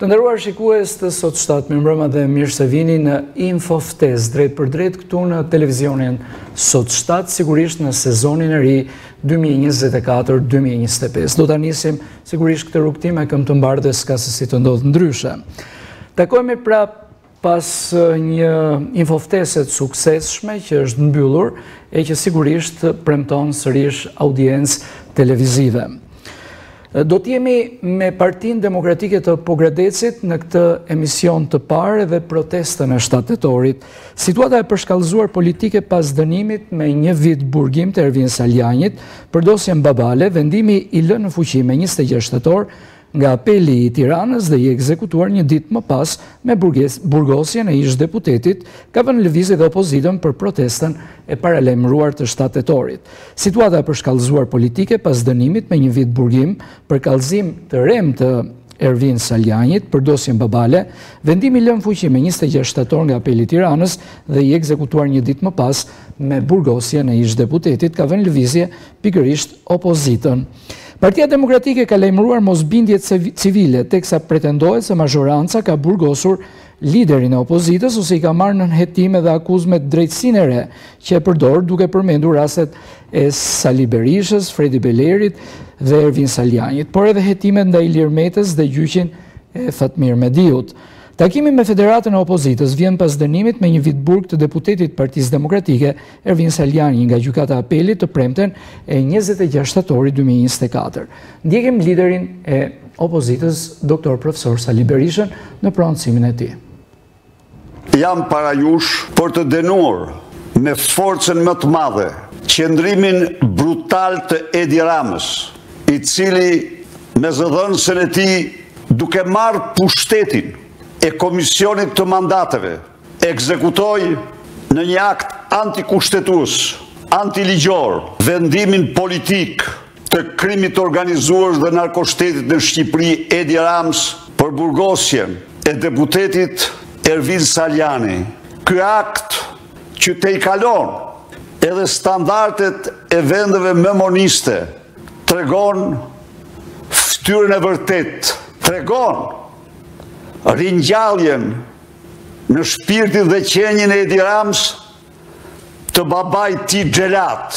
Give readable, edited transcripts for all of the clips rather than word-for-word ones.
Të nderuar shikues të Sot 7 mirëmbrëma dhe mirë se vini në Info Ftesë drejt për drejt këtu në televizionin Sot 7, sigurisht në sezonin e ri 2024-2025. Do ta nisim sigurisht këtë rrugtim me këmbë të mbarë dhe s'ka se si të ndodhë ndryshe. Takohemi pra pas një Info Ftese të suksesshme që është mbyllur e që sigurisht premton sërish audiencë televizive. Do t'jemi me Partinë Demokratike të Pogradecit në këtë emision të parë dhe protestën e 7 tetorit. Situata e përshkallëzuar politike pas dënimit me 1 vit burgim të Ervin Saljanit për dosjen Babale, vendimi i lënë në fuqi me 26 tetor nga apeli i Tiranës dhe i ekzekutuar një ditë më pas me burgosjen e ish deputetit, ka vënë lëvizje dhe opozitën për protestën e paralajmëruar të 7 tetorit. Situata e përshkallëzuar politike pas dënimit me 1 vit burgim për kallëzim të rem të Ervin Saljanit për dosjen Babale, vendimi lënë fuqi me 26 tetor nga apeli i Tiranës dhe i ekzekutuar një ditë më pas me burgosjen e ish deputetit, ka vënë lëvizje pikërisht opozitën. Partia Demokratike ka lajmëruar mosbindjet civile, teksa pretendohet se mazhoranca ka burgosur liderin e opozitës ose i ka marrë nën hetime dhe akuzme drejtësinë e re, që e përdor duke përmendur rastet e Sali Berishës, Fredi Belerit dhe Ervin Saljanit, por edhe hetimet ndaj Ilir Metës dhe gjyqin e Fatmir Mediut. Takimi me Federatën e Opozitës vjen pas dënimit me 1 vit burg të deputetit Partisë Demokratike Ervin Saljani nga gjykata e apelit të premten e 26 shtatori 2024. Ndjekim liderin e opozitës, doktor profesor Sali Berishën, në prononcimin e tij. Jam para jush për të dënuar me forcën më të madhe qëndrimin brutal të Edi Ramës, i cili me zëdhënësën e tij duke marrë pushtetin e Komisionit të Mandateve, ekzekutoi në një akt antikushtetues, antiligjor, vendimin politik të krimit organizuar dhe narkoshtetit në Shqipëri Edi Ramës për burgosjen e deputetit Ervin Saljani. Ky akt që te i kalon edhe standardet e vendeve memoniste tregon ftyrën e vërtet, tregon ringjalljen në shpirtin dhe qenjin e Edi Ramës të babait tij xhelat,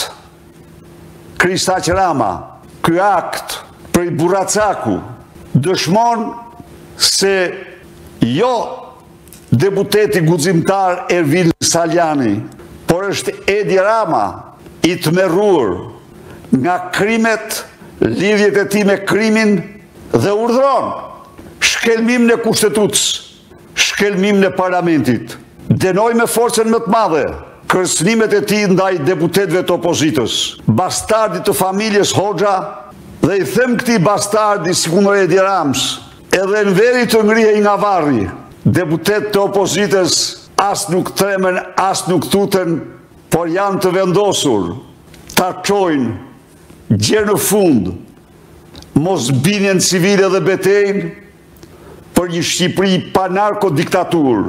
Kristaq Rama. Ky akt prej Burracaku dëshmon se jo deputeti guximtar Ervin Saljani, por është Edi Rama i tmerruar nga krimet, lidhjet e tij me krimin dhe urdhëron shkelmim në kushtetutës, shkelmim në parlamentit. Dënoj me forcën më të madhe kërcënimet e tij ndaj deputetëve të opozitës, bastardit të familjes Hoxha, dhe i them këtij bastardi sikundër Edi Ramës, edhe në veri të ngrihej nga varri, deputet të opozitës as nuk tremen, as nuk tuten, por janë të vendosur ta çojnë gjë në fund mosbindjen civile dhe betejën për një Shqipëri pa narkodiktaturë.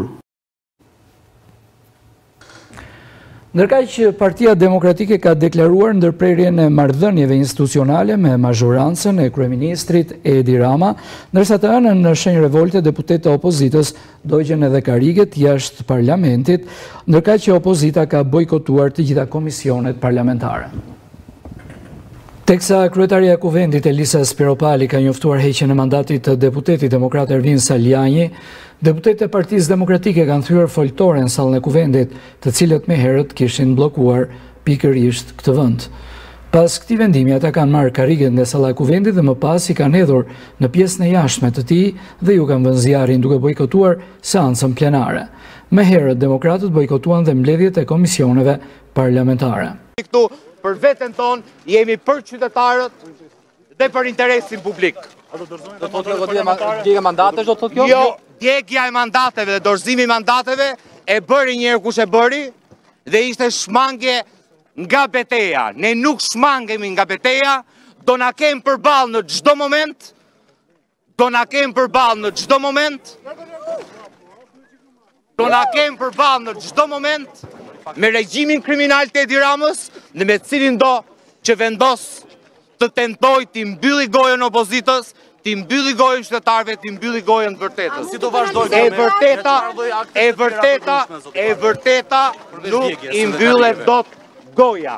Ndërkaq që Partia Demokratike ka deklaruar ndërprerjen e marrëdhënieve institucionale me mazhorancën e kryeministrit Edi Rama, ndërsa të ënën në shenjë revolte deputetë të opozitës dogjen edhe karriget jashtë parlamentit, ndërkaq që opozita ka bojkotuar të gjitha komisionet parlamentare. Teksa kryetaria e Kuvendit Elisa Spiropali ka njoftuar heqjen e mandatit të deputetit demokrat Ervin Saljani, deputetët e Partisë Demokratike kanë thyer foltore në sallën e Kuvendit, të cilët më herët kishin bllokuar pikërisht këtë vend. Pas këtij vendimi ata kanë marrë karriget nga salla e Kuvendit dhe më pas i kanë hedhur në pjesën e jashtme të tij dhe ju kanë vënë zjarrin duke bojkotuar seancën plenare. Më herët demokratët bojkotuan dhe mbledhjet e komisioneve parlamentare. Për veten tonë, jemi për qytetarët dhe për interesin publik. Do të thotë djegja mandatesh, do të thotë kjo? Jo, djegja e mandateve dhe dorëzimi i mandateve e bëri njëherë kush e bëri dhe ishte shmangje nga beteja. Ne nuk shmangemi nga beteja, do na kem përballë në çdo moment, do na kem përballë në çdo moment, do na kem përballë në çdo moment me regjimin kriminal të Edi Ramës dhe me cilin do që vendos të tentoj të mbylli gojën opozitës, ti mbylli gojën qytetarëve, ti mbylli gojën vërtetës. Si do vazhdoj? E vërteta nuk i mbyllet dot goja.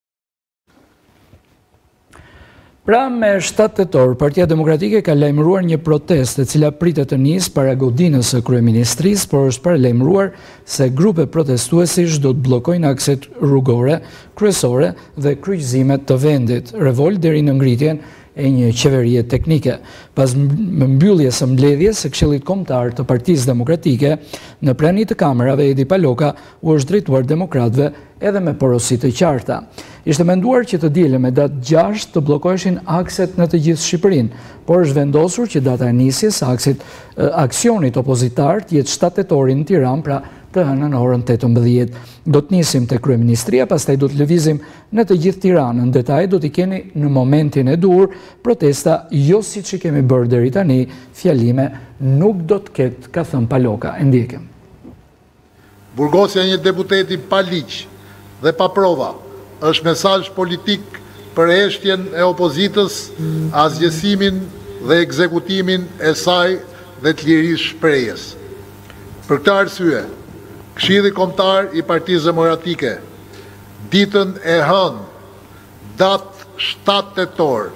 Pra me 7 tetor, Partia Demokratike ka lajmëruar një protestë e cila pritet të nisë para godinës së kryeministrisë, por është paralajmëruar se grupe protestuesish do të bllokojnë akset rrugore, kryesore dhe kryqëzimet të vendit, revolt deri në ngritjen e një qeverie teknike. Pas mbylljes së mbledhjes së Këshillit Kombëtar të Partisë Demokratike, në prani të kamerave, Edi Paloka u është drejtuar demokratëve edhe me porosi të qarta. Ishte menduar që të diele me datë 6 të bllokoheshin akset në të gjithë Shqipërinë, por është vendosur që data e nisjes së aksionit opozitar të jetë 7 tetorin në Tiranë, pra të hënën orën 18. Do të nisim te kryeministria, pastaj do të lëvizim në të gjithë Tiranën. Detaj do t'i keni në momentin e dur. Protesta jo siç i kemi bërë deri tani, fjalime nuk do të ketë, ka thënë Paloka. E ndjekim. Burgosja një deputeti pa ligj dhe pa prova është mesazh politik për heshtjen e opozitës, asgjësimin dhe ekzekutimin e saj dhe të lirisë shprehjes. Për këtë arsye, Këshilli Kombëtar i Partisë Demokratike, ditën e hënë, datë 7 tetor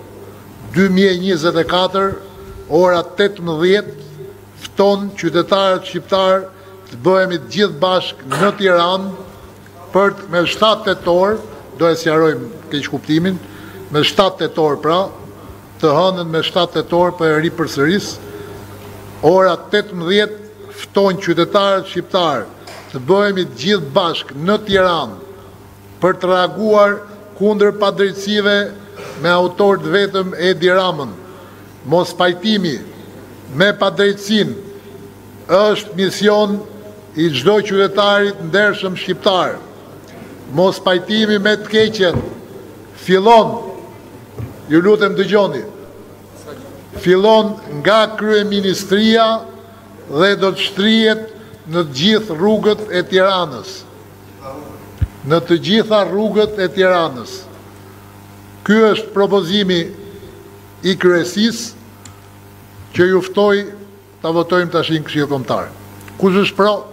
2024, ora 18, fton qytetarët shqiptar të bëhemi të gjithë bashkë në Tiranë për me 7 tetor, do e sqarojmë keq kuptimin, me 7 tetor pra, të hënën me 7 tetor për e ri përsëris, ora 18, fton qytetarët shqiptar të bëhemi të gjithë bashkë në Tiranë për të reaguar kundër padrejtësive me autor të vetëm Edi Ramën. Mos pajtimi me padrejtësinë është mision i çdo qytetarit ndershëm shqiptar. Mos pajtimi me të keqen fillon, ju lutem dëgjoni, fillon nga kryeministria dhe do të shtrihet në të gjithë rrugët e Tiranës. Në të gjitha rrugët e Tiranës. Ky është propozimi i kryesisë që ju ftoj ta votojmë tash në Këshill Kombëtar. Kush është pro?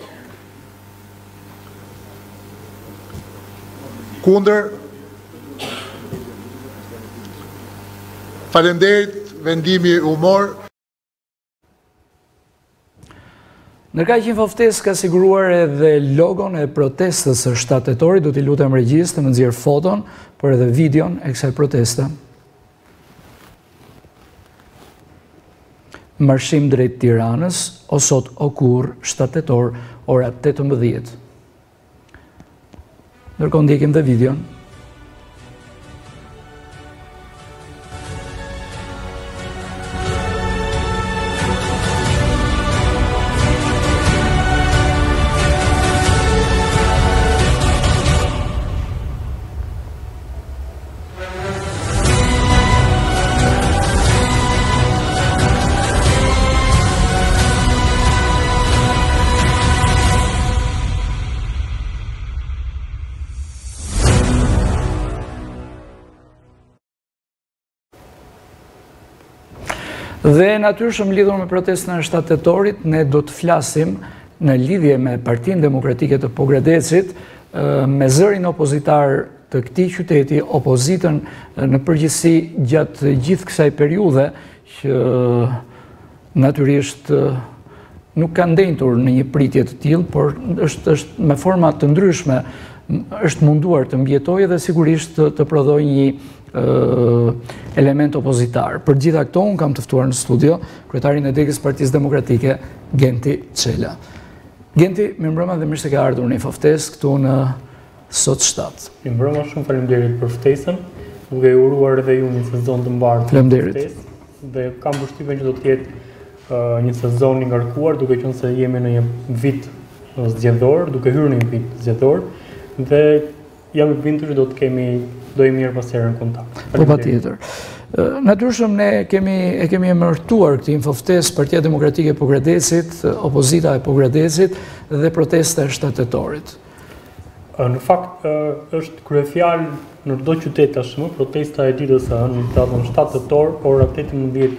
Kundër? Faleminderit, vendimi u mor. Ndërkaq që Infoftes ka siguruar edhe logon e protestës së 7 tetorit, do t'i lutem regjisë të më nxjerr foton, por edhe videon e kësaj proteste. Marshim drejt Tiranës, o sot o kurrë, 7 tetor, ora 18. Ndërkohë ndjekim dhe videon. Dhe natyrshëm lidhur me protestën e 7 tetorit, ne do të flasim në lidhje me Partinë Demokratike të Pogradecit, me zërin opozitar të këtij qyteti, opozitën në përgjithësi gjatë gjithë kësaj periudhe që natyrisht nuk ka ndentur në një pritje të tillë, por është me forma të ndryshme është munduar të mbjetojë dhe sigurisht të prodhojë një element opozitar. Për gjitha këto, unë kam të ftuar në studio kryetarin e degës Partisë Demokratike, Genti Çela. Genti, mirëmbrëma dhe mirë se ke ardhur në Infoftes këtu në sot 7. Mirëmbrëma, shumë faleminderit për ftesën, duke i uruar edhe ju një sezon të mbarë. Faleminderit. Dhe kam përshtypjen që do të jetë një sezon i ngarkuar, duke qenë se jemi në një vit zgjedhor, duke hyrë në një vit zgjedhor, dhe jam i bindur që do i mirë pas herën kontakt. Po patjetër. Natyrshëm ne kemi emërtuar këtë Infoftes Partia Demokratike e Pogradecit, opozita e Pogradecit dhe protesta e 7 tetorit. Në fakt është kryefjalë në çdo qytet tashmë protesta e ditës së hënë, datën 7 tetor, ora 18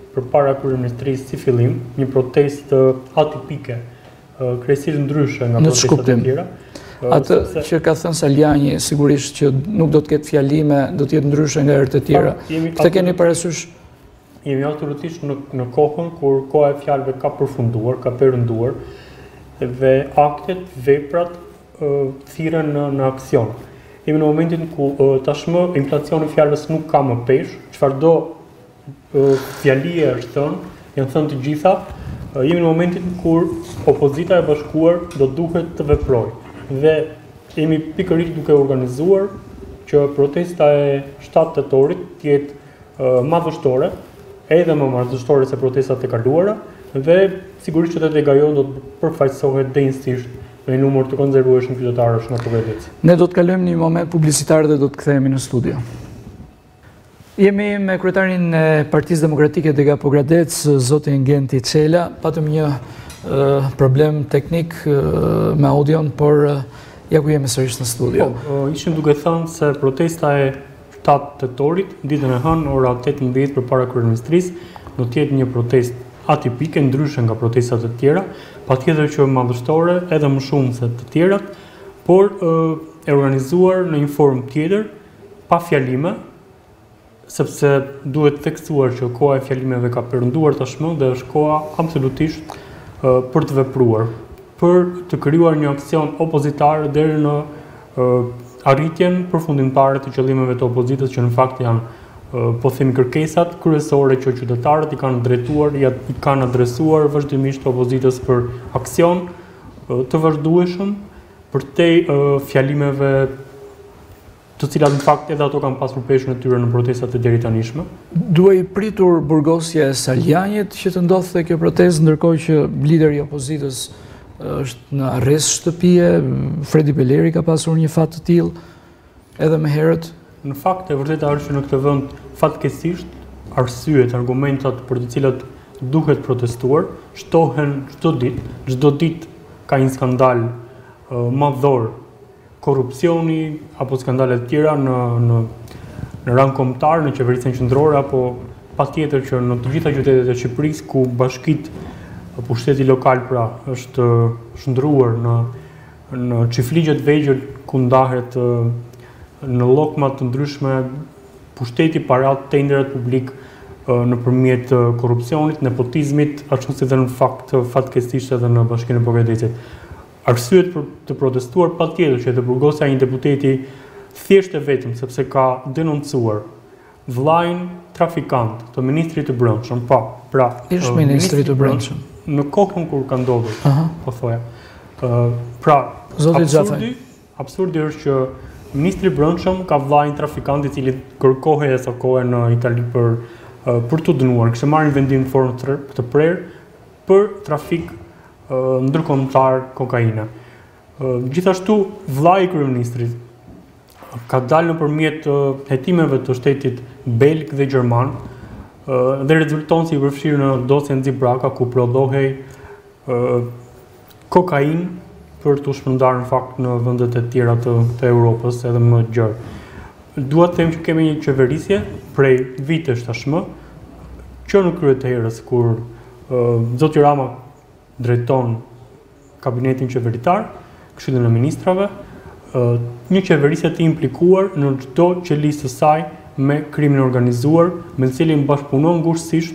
përpara kryeministrisë si fillim, një protestë atipike, krejtësisht ndryshe nga protestat e tjera. Atë që ka thënë Saljani, sigurisht që nuk do të ketë fjalime, do të jetë ndryshe nga herët e tjera. Këtë keni parasysh? Jemi absolutisht në kohën kur koha e fjalëve ka përfunduar, ka perënduar dhe aktet, veprat thirren në aksion. Jemi në momentin ku tashmë inflacioni i fjalës nuk ka më peshë, çfarëdo fjalie është thënë, janë thënë të gjitha. Jemi në momentin kur opozita e bashkuar do duhet të veprojë. Dhe jemi pikërisht duke organizuar që protesta e 7 tetorit të jetë madhështore, edhe më madhështore se protestat e kaluara, dhe sigurisht që Qyteti Gajon do të përfaqësohet denjësisht me një numër të konservueshëm qytetarësh nga Progredeci. Ne do të kalojmë një moment publicitar dhe do të kthehemi në studio. Jemi me kryetarin e Partisë Demokratike Dega Progradec, zotin Genti Çela. Patëm një problem teknik me audion, por ja ku jemi sërish në studio. Ishim duke thënë se protesta e 7 tetorit, ditën e hënë, ora 18 përpara kryeministrisë, do të jetë një protestë atipike, ndryshe nga protestat e tjera, patjetër që madhështore, edhe më shumë se të tjerat, por e organizuar në një formë tjetër, pa fjalime, sepse duhet theksuar që koha e fjalimeve ka perënduar tashmë dhe është koha absolutisht për të vepruar, për të krijuar një aksion opozitar deri në arritjen përfundimtare të qëllimeve të opozitës, që në fakt janë po themi kërkesat kryesore që qytetarët i kanë drejtuar, i kanë adresuar vazhdimisht opozitës për aksion të vazhdueshëm përtej fjalimeve të cilat në fakt edhe ato kanë pasur peshën e tyre në protestat e deritanishme. Duhej pritur burgosja e Saljanit që të ndodhte kjo protestë, ndërkohë që lideri i opozitës është në arrest shtëpie, Fredi Beleri ka pasur një fat të tillë edhe më herët. Në fakt, e vërteta është që në këtë vend fatkeqësisht arsyet, argumentat për të cilat duhet protestuar shtohen çdo ditë. Çdo ditë ka një skandal madhor, korrupsioni apo skandale të tjera në rang kombëtar, në qeverisjen qendrore, apo patjetër që në të gjitha qytetet e Shqipërisë ku bashkitë pushteti lokal pra është shndruar në çifligjet vegjël ku ndahet në llokma të ndryshme pushteti, parat, tenderat publik nëpërmjet korrupsionit, nepotizmit, ashtu si dhe në fakt fatkeqësisht edhe në Bashkinë e Progredecit. Arsyet për të protestuar patjetër që të burgosja një deputeti thjesht e vetëm sepse ka denoncuar vllajin trafikant të ministrit të Brendshëm, pra ish ministri të Brendshëm në kohën kur ka ndodhur, po thoja. Pra, absurdi është që Ministri Brendshëm ka vllajin trafikant i cili kërkohej sa kohë në Itali për të dënuar. Kishte marrë një vendim në formë të prerë për trafik ndërkombëtar kokaine. Gjithashtu, vllai i kryeministrit ka dalë nëpërmjet hetimeve të shtetit belg dhe gjerman dhe rezulton si i përfshirë në dosjen Zibraka ku prodhohej kokainë për të shpërndarë në fakt në vendet e tjera të Europës edhe më gjerë. Dua të them që kemi një qeverisje prej vitesh tashmë që në krye të herës kur zoti Rama drejton kabinetin qeveritar, Këshillin e Ministrave, një qeverisje të implikuar në çdo qelisë të saj me krimin organizuar, me të cilin bashkëpunon ngushësisht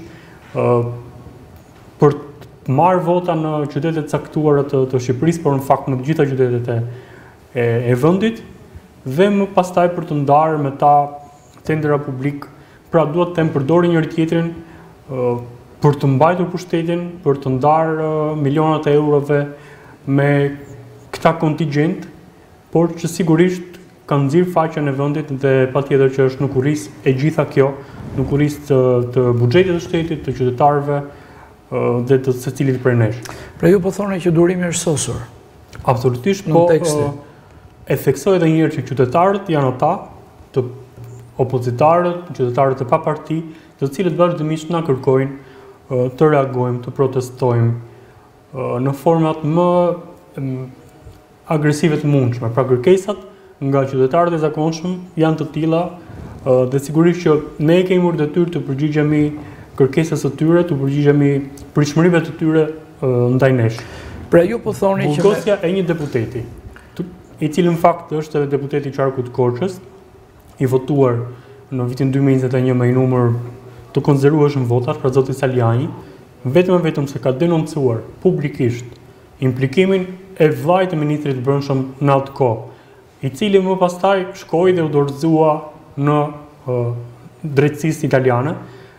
për marrë vota në qytetet caktuara të Shqipërisë, por në fakt në të gjitha qytetet e vendit, dhe më pastaj për të ndarë me ta tendera publik, pra duhet të them përdorin njëri tjetrin për të mbajtur pushtetin, për të ndarë milionat e eurove me këta kontingjent, por që sigurisht kanë nxirr faqen e vendit dhe patjetër që është në kurrizë e gjitha kjo, në kurrizë të buxhetit të shtetit, të qytetarëve dhe të secilit prej nesh. Pra ju po thoni që durimi është sosur. Absolutisht, po e theksoj edhe një herë që qytetarët janë ata, të opozitarët, qytetarët e pa parti, të cilët vazhdimisht na kërkojnë të reagojmë, të protestojmë në format më agresive të mundshme. Pra kërkesat nga qytetarët e zakonshëm janë të tilla dhe sigurisht që ne kemi detyrë të përgjigjemi kërkesës së tyre të përgjigjemi pritshmërive të tyre ndaj nesh. Pra ju po thoni që burgosja e një deputeti, i cili në fakt është edhe deputeti i Qarkut Korçës, i votuar në vitin 2021 me një numër të konzervueshëm votash, pra zoti Saliani, vetëm se ka denoncuar publikisht implikimin e vllajt të ministrit të Brendshëm në atë kohë, i cili më pastaj shkoi dhe u dorëzua në drejtësisë italiane.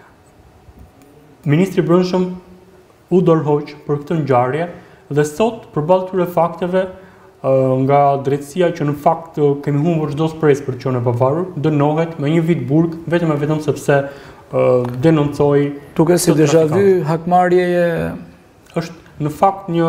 Ministri i Brendshëm u dorëhoq për këtë ngjarje dhe sot përballë këtyre fakteve nga drejtësia që në fakt kemi humbur çdo shpresë për qenë e pavarur, dënohet me një vit burg vetëm sepse denoncoi. Duke si déjà vu hakmarrjeje është në fakt një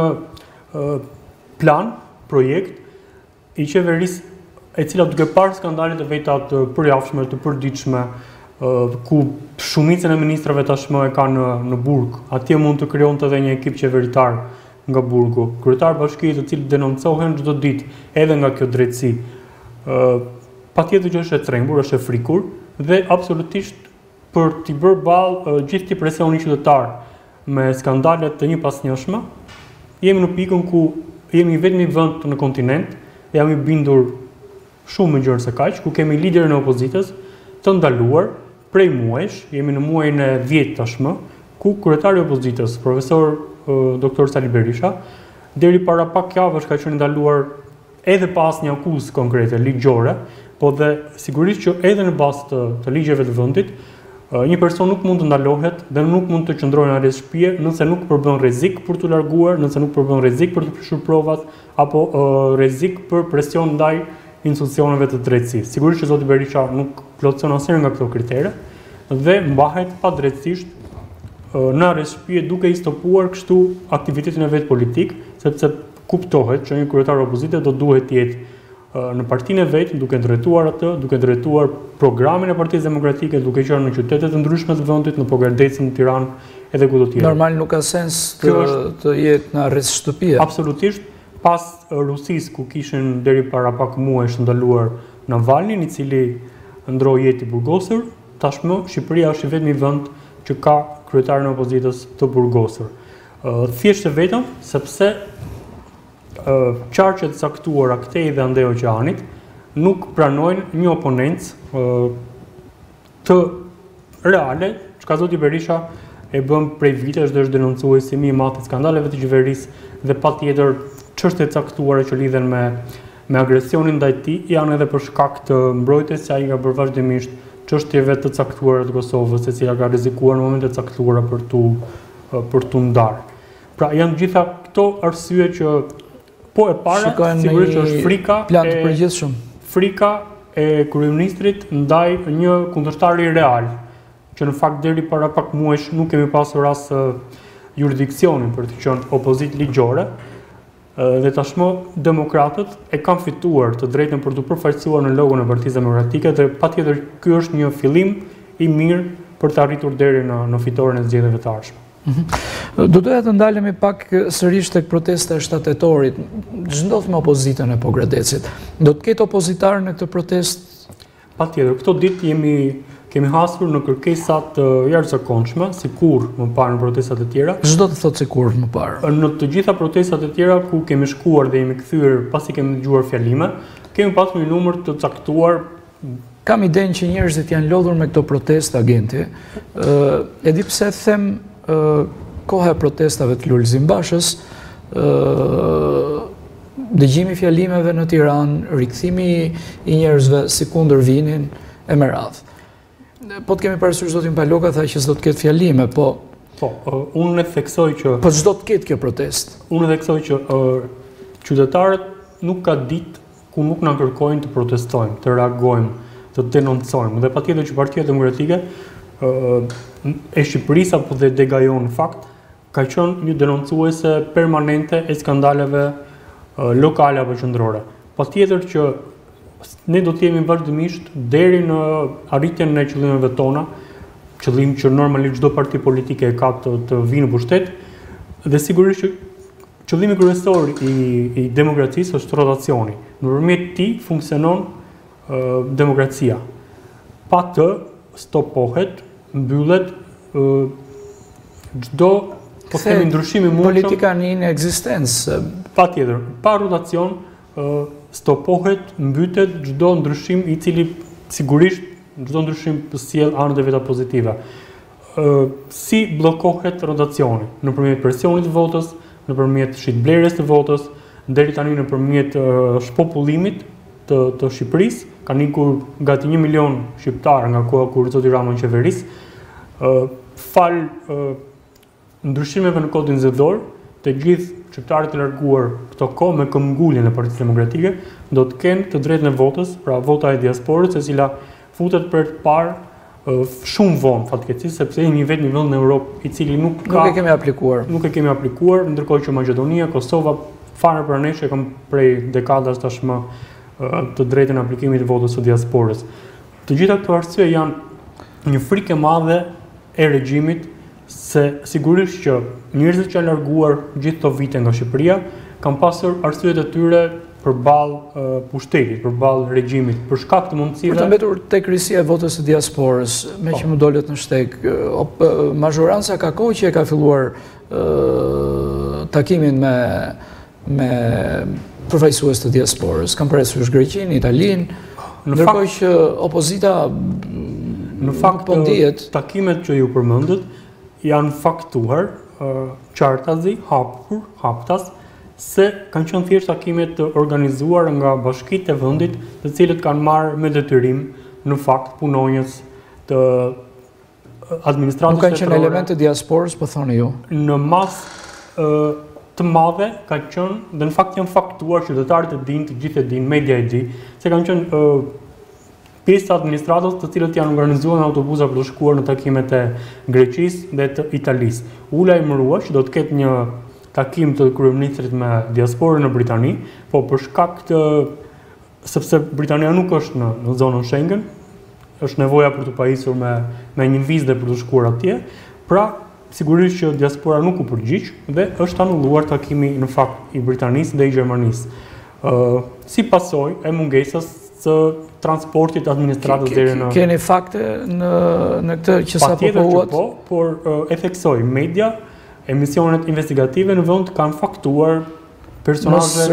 plan, projekt i qeverisë e cila duke parë skandalet e veta të përjafshme, të përditshme, ku shumicën e ministrave tashmë e kanë në burg, atje mund të krijonte edhe një ekip qeveritar nga burgu, kryetar bashkie të cilët denoncohen çdo ditë edhe nga kjo drejtësi. Patjetër që është e trembur, është e frikur dhe absolutisht për t'i bërë ballë gjithë këtij presioni qytetar me skandalet të njëpasnjëshme, jemi në pikën ku jemi vetëm vend në kontinent, jam i bindur shumë më gjerë se kaq, ku kemi liderin e opozitës të ndaluar prej muajsh, jemi në muajin e 10 tashmë, ku kryetari i opozitës, profesor Dr. Sali Berisha, deri para pak javësh ka qenë ndaluar edhe pas një akuzë konkrete ligjore, po dhe sigurisht që edhe në bazë të ligjeve të vendit, një person nuk mund të ndalohet dhe nuk mund të qëndrojë në arrest shtëpie nëse nuk përbën rrezik për të larguar, nëse nuk përbën rrezik për të prishur provat apo rrezik për presion ndaj institucioneve të drejtësisë. Sigurisht që zoti Berisha nuk plotson asnjëherë nga këto kritere dhe mbahet padrejtësisht në arrest shtëpie duke i stopuar kështu aktivitetin e vet politik, sepse kuptohet që një kryetar opozite do duhet të jetë në partinë e vet, duke drejtuar atë, duke drejtuar programin e Partisë Demokratike, duke qenë në qytete të ndryshme të vendit, në Pogardecën, në Tiranë, edhe kudo tjetër. Normal nuk ka sens të jetë në arrest shtëpie. Absolutisht, pas Rusisë ku kishin deri para pak muajsh ndaluar Navalnin, i cili ndroi jetë i burgosur, tashmë Shqipëria është vetëm i vend që ka kryetarin e opozitës të burgosur. Thjesht e vetëm sepse qarqet caktuara këtej dhe andej oqeanit nuk pranojnë një oponencë të reale, çka zoti Berisha e bën prej vitesh dhe është denoncuesi më i madh i skandaleve të qeverisë dhe patjetër çështjet caktuara që lidhen me agresionin ndaj tij janë edhe për shkak të mbrojtjes që ai ka bërë vazhdimisht çështjeve të caktuara të Kosovës, e cila ka rrezikuar në momente të caktuara për tu ndarë. Pra janë gjitha këto arsye që po e para sigurisht është frika e kryeministrit ndaj një kundërshtari real, që në fakt deri para pak muajsh nuk kemi pasur as jurisdiksionin për të qenë opozitë ligjore, dhe tashmë demokratët e kanë fituar të drejtën për të përfaqësuar në logon e Partisë Demokratike dhe patjetër ky është një fillim i mirë për të arritur deri në fitoren e zgjedhjeve të ardhshme. Do doja të ndalemi pak sërish tek protesta e 7 tetorit. Ç'ndodh me opozitën e Pogradecit? Do të ketë opozitar në këtë protestë? Patjetër, këto ditë kemi hasur në kërkesa të jashtëzakonshme, sikur më parë në protestat e tjera. Ç'do të thotë sikur më parë? Në të gjitha protestat e tjera ku kemi shkuar dhe jemi kthyer pasi kemi dëgjuar fjalime, kemi pasur një numër të caktuar. Kam idenë që njerëzit janë lodhur me këto protestë, agenti. E di pse them koha e protestave të Lulzim Bashës, dëgjimi fjalimeve në Tiranë, rikthimi i njerëzve si kundër vinin e me radhë. Po të kemi parasysh zotin Paloka tha që s'do të ketë fjalime, po unë e theksoj që po ç'do të ketë kjo protestë. Unë e theksoj që qytetarët nuk ka ditë ku nuk na kërkojnë të protestojmë, të reagojmë, të denoncojmë. Dhe patjetër që Partia Demokratike e Shqipërisë apo dhe Degajon në fakt ka qenë një denoncuese permanente e skandaleve lokale apo qendrore. Patjetër që ne do të jemi vazhdimisht deri në arritjen e qëllimeve tona, qëllim që normalisht çdo parti politike e ka të vinë në pushtet, dhe sigurisht që qëllimi kryesor i demokracisë është rotacioni. Nëpërmjet tij funksionon demokracia. Pa të stopohet, mbyllet çdo po themi ndryshimi mundshëm. Politika në ineksistencë. Patjetër, pa rotacion stopohet, mbytet çdo ndryshim i cili sigurisht çdo ndryshim sjell anët e veta pozitive. Si bllokohet rotacioni? Nëpërmjet presionit të votës, nëpërmjet shitblerjes të votës, deri tani nëpërmjet shpopullimit të Shqipërisë, kanë ikur gati 1 milion shqiptar nga koha kur zoti Rama në qeverisë, fal ndryshimeve në kodin zgjedhor, të gjithë shqiptarët e larguar këto kohë me këmbguljen e Partisë Demokratike do të kenë të drejtën e votës, pra vota e diasporës, e cila futet për të parë shumë vonë fatkeqësisht, sepse jemi vetëm një vend në Europë i cili nuk e kemi aplikuar. Nuk e kemi aplikuar, ndërkohë që Maqedonia, Kosova fare për ne që kanë prej dekadash tashmë të drejtën e aplikimit të votës së diasporës. Të gjitha këto arsye janë një frikë e madhe e regjimit se sigurisht që njerëzit që janë larguar gjithë këto vite nga Shqipëria kanë pasur arsyet e tyre përballë pushtetit, përballë regjimit, për shkak të mundësive. Për të mbetur tek krisia e votës së diasporës, me që më dolet në shteg, mazhoranca ka kohë që e ka filluar takimin me përfaqësues të diasporës, kanë parasysh Greqinë, Italinë, ndërkohë që opozita në fakt takimet që ju përmendët janë faktuar qartazi, haptas, se kanë qenë thjesht takime të organizuar nga bashkitë e vendit, të cilët kanë marrë me detyrim në fakt punonjës të administratës. Nuk kanë qenë elemente të diasporës, po thoni ju. Në masë të madhe ka qenë, dhe në fakt janë faktuar, qytetarët e dinë, të gjithë e dinë, media e di, se kanë qenë pjesë të administratës të cilët janë organizuar në autobusa për të shkuar në takimet e Greqisë dhe të Italisë. Ula emërua që do të ketë një takim të kryeministrit me diasporën në Britani, po për shkak të sepse Britania nuk është në zonën Schengen, është nevoja për të pajisur me një vizë dhe për të shkuar atje, pra sigurisht që diaspora nuk u përgjigj dhe është anulluar takimi në fakt i Britanisë dhe i Gjermanisë. Si pasojë e mungesës së transportit administratës deri në... Keni fakte në këtë që sa po thuat? Po, por e theksoj media, emisionet investigative në vend kanë faktuar personazhe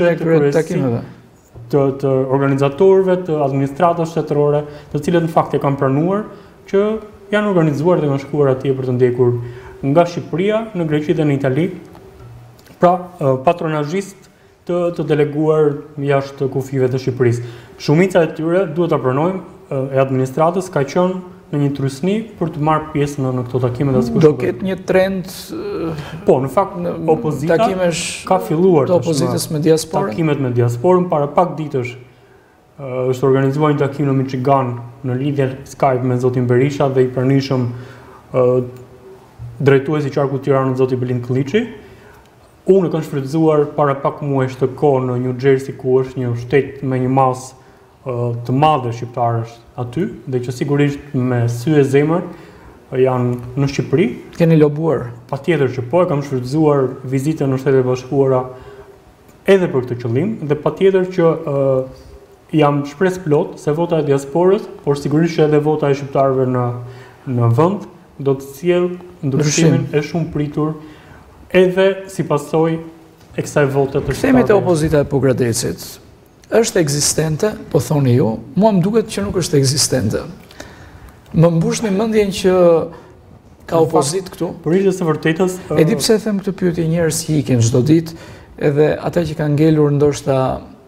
të organizatorëve, të administratës shtetërore, të cilët në fakt e kanë pranuar që janë organizuar dhe kanë shkuar atje për të ndjekur nga Shqipëria në Greqi dhe në Itali, pra patronazhist të deleguar jashtë kufive të Shqipërisë. Shumica e tyre, duhet ta pranojmë, e administratës ka qenë në një trysni për të marrë pjesë në këto takime dhe do ketë një trend. Po, në fakt opozita ka filluar të opozitës me diasporën. Takimet me diasporën para pak ditësh është organizuar një takim në Michigan në lidhje Skype me zotin Berisha dhe i pranishëm drejtuesi i qarkut Tiranës zoti Belind Kolliçi. Unë e kam shfrytzuar para pak muajsh të kohë në New Jersey, ku është një shtet me një masë të madhe shqiptarësh aty, dhe që sigurisht me sy e zemër janë në Shqipëri. Keni lobuar? Patjetër që po, e kam shfrytzuar vizitën në Shtetet e Bashkuara edhe për këtë qëllim, dhe patjetër që jam shpresë plot se vota e diasporës, por sigurisht që edhe vota e shqiptarëve në vend do të sjellë ndryshimin e shumë pritur edhe si pasojë e kësaj vote të shqiptarëve. Kthehemi te opozita e Pogradecit. Është ekzistente, po thoni ju, mua më duket që nuk është ekzistente. Më mbushni mendjen që ka opozit këtu. Për ishte së vërtetës... E di pse them këtë pyetje, njerëz që ikin çdo ditë, edhe ata që kanë ngelur ndoshta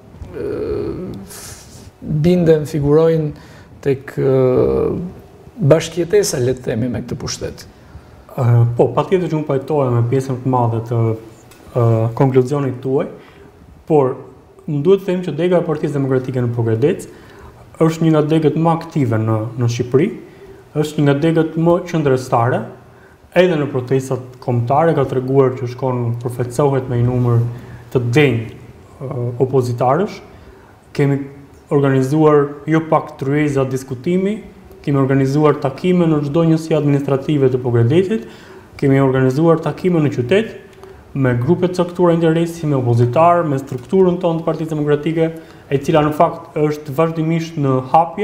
binden, figurojnë tek bashkëjetesa, le të themi, me këtë pushtet. Po, patjetër që unë pajtohem me pjesën të madhe të konkluzionit tuaj, por më duhet të them që dega e Partisë Demokratike në Pogradec është një nga degët më aktive në Shqipëri, është një nga degët më qëndrestare, edhe në protestat kombëtare ka treguar që përfaqësohet me një numër të denjë opozitarësh. Kemi organizuar jo pak tryeza diskutimi, kemi organizuar takime në çdo njësi administrative të Pogradecit, kemi organizuar takime në qytet, me grupe të caktuara interesi, me opozitar, me strukturën tonë të Partisë Demokratike, e cila në fakt është vazhdimisht në hapje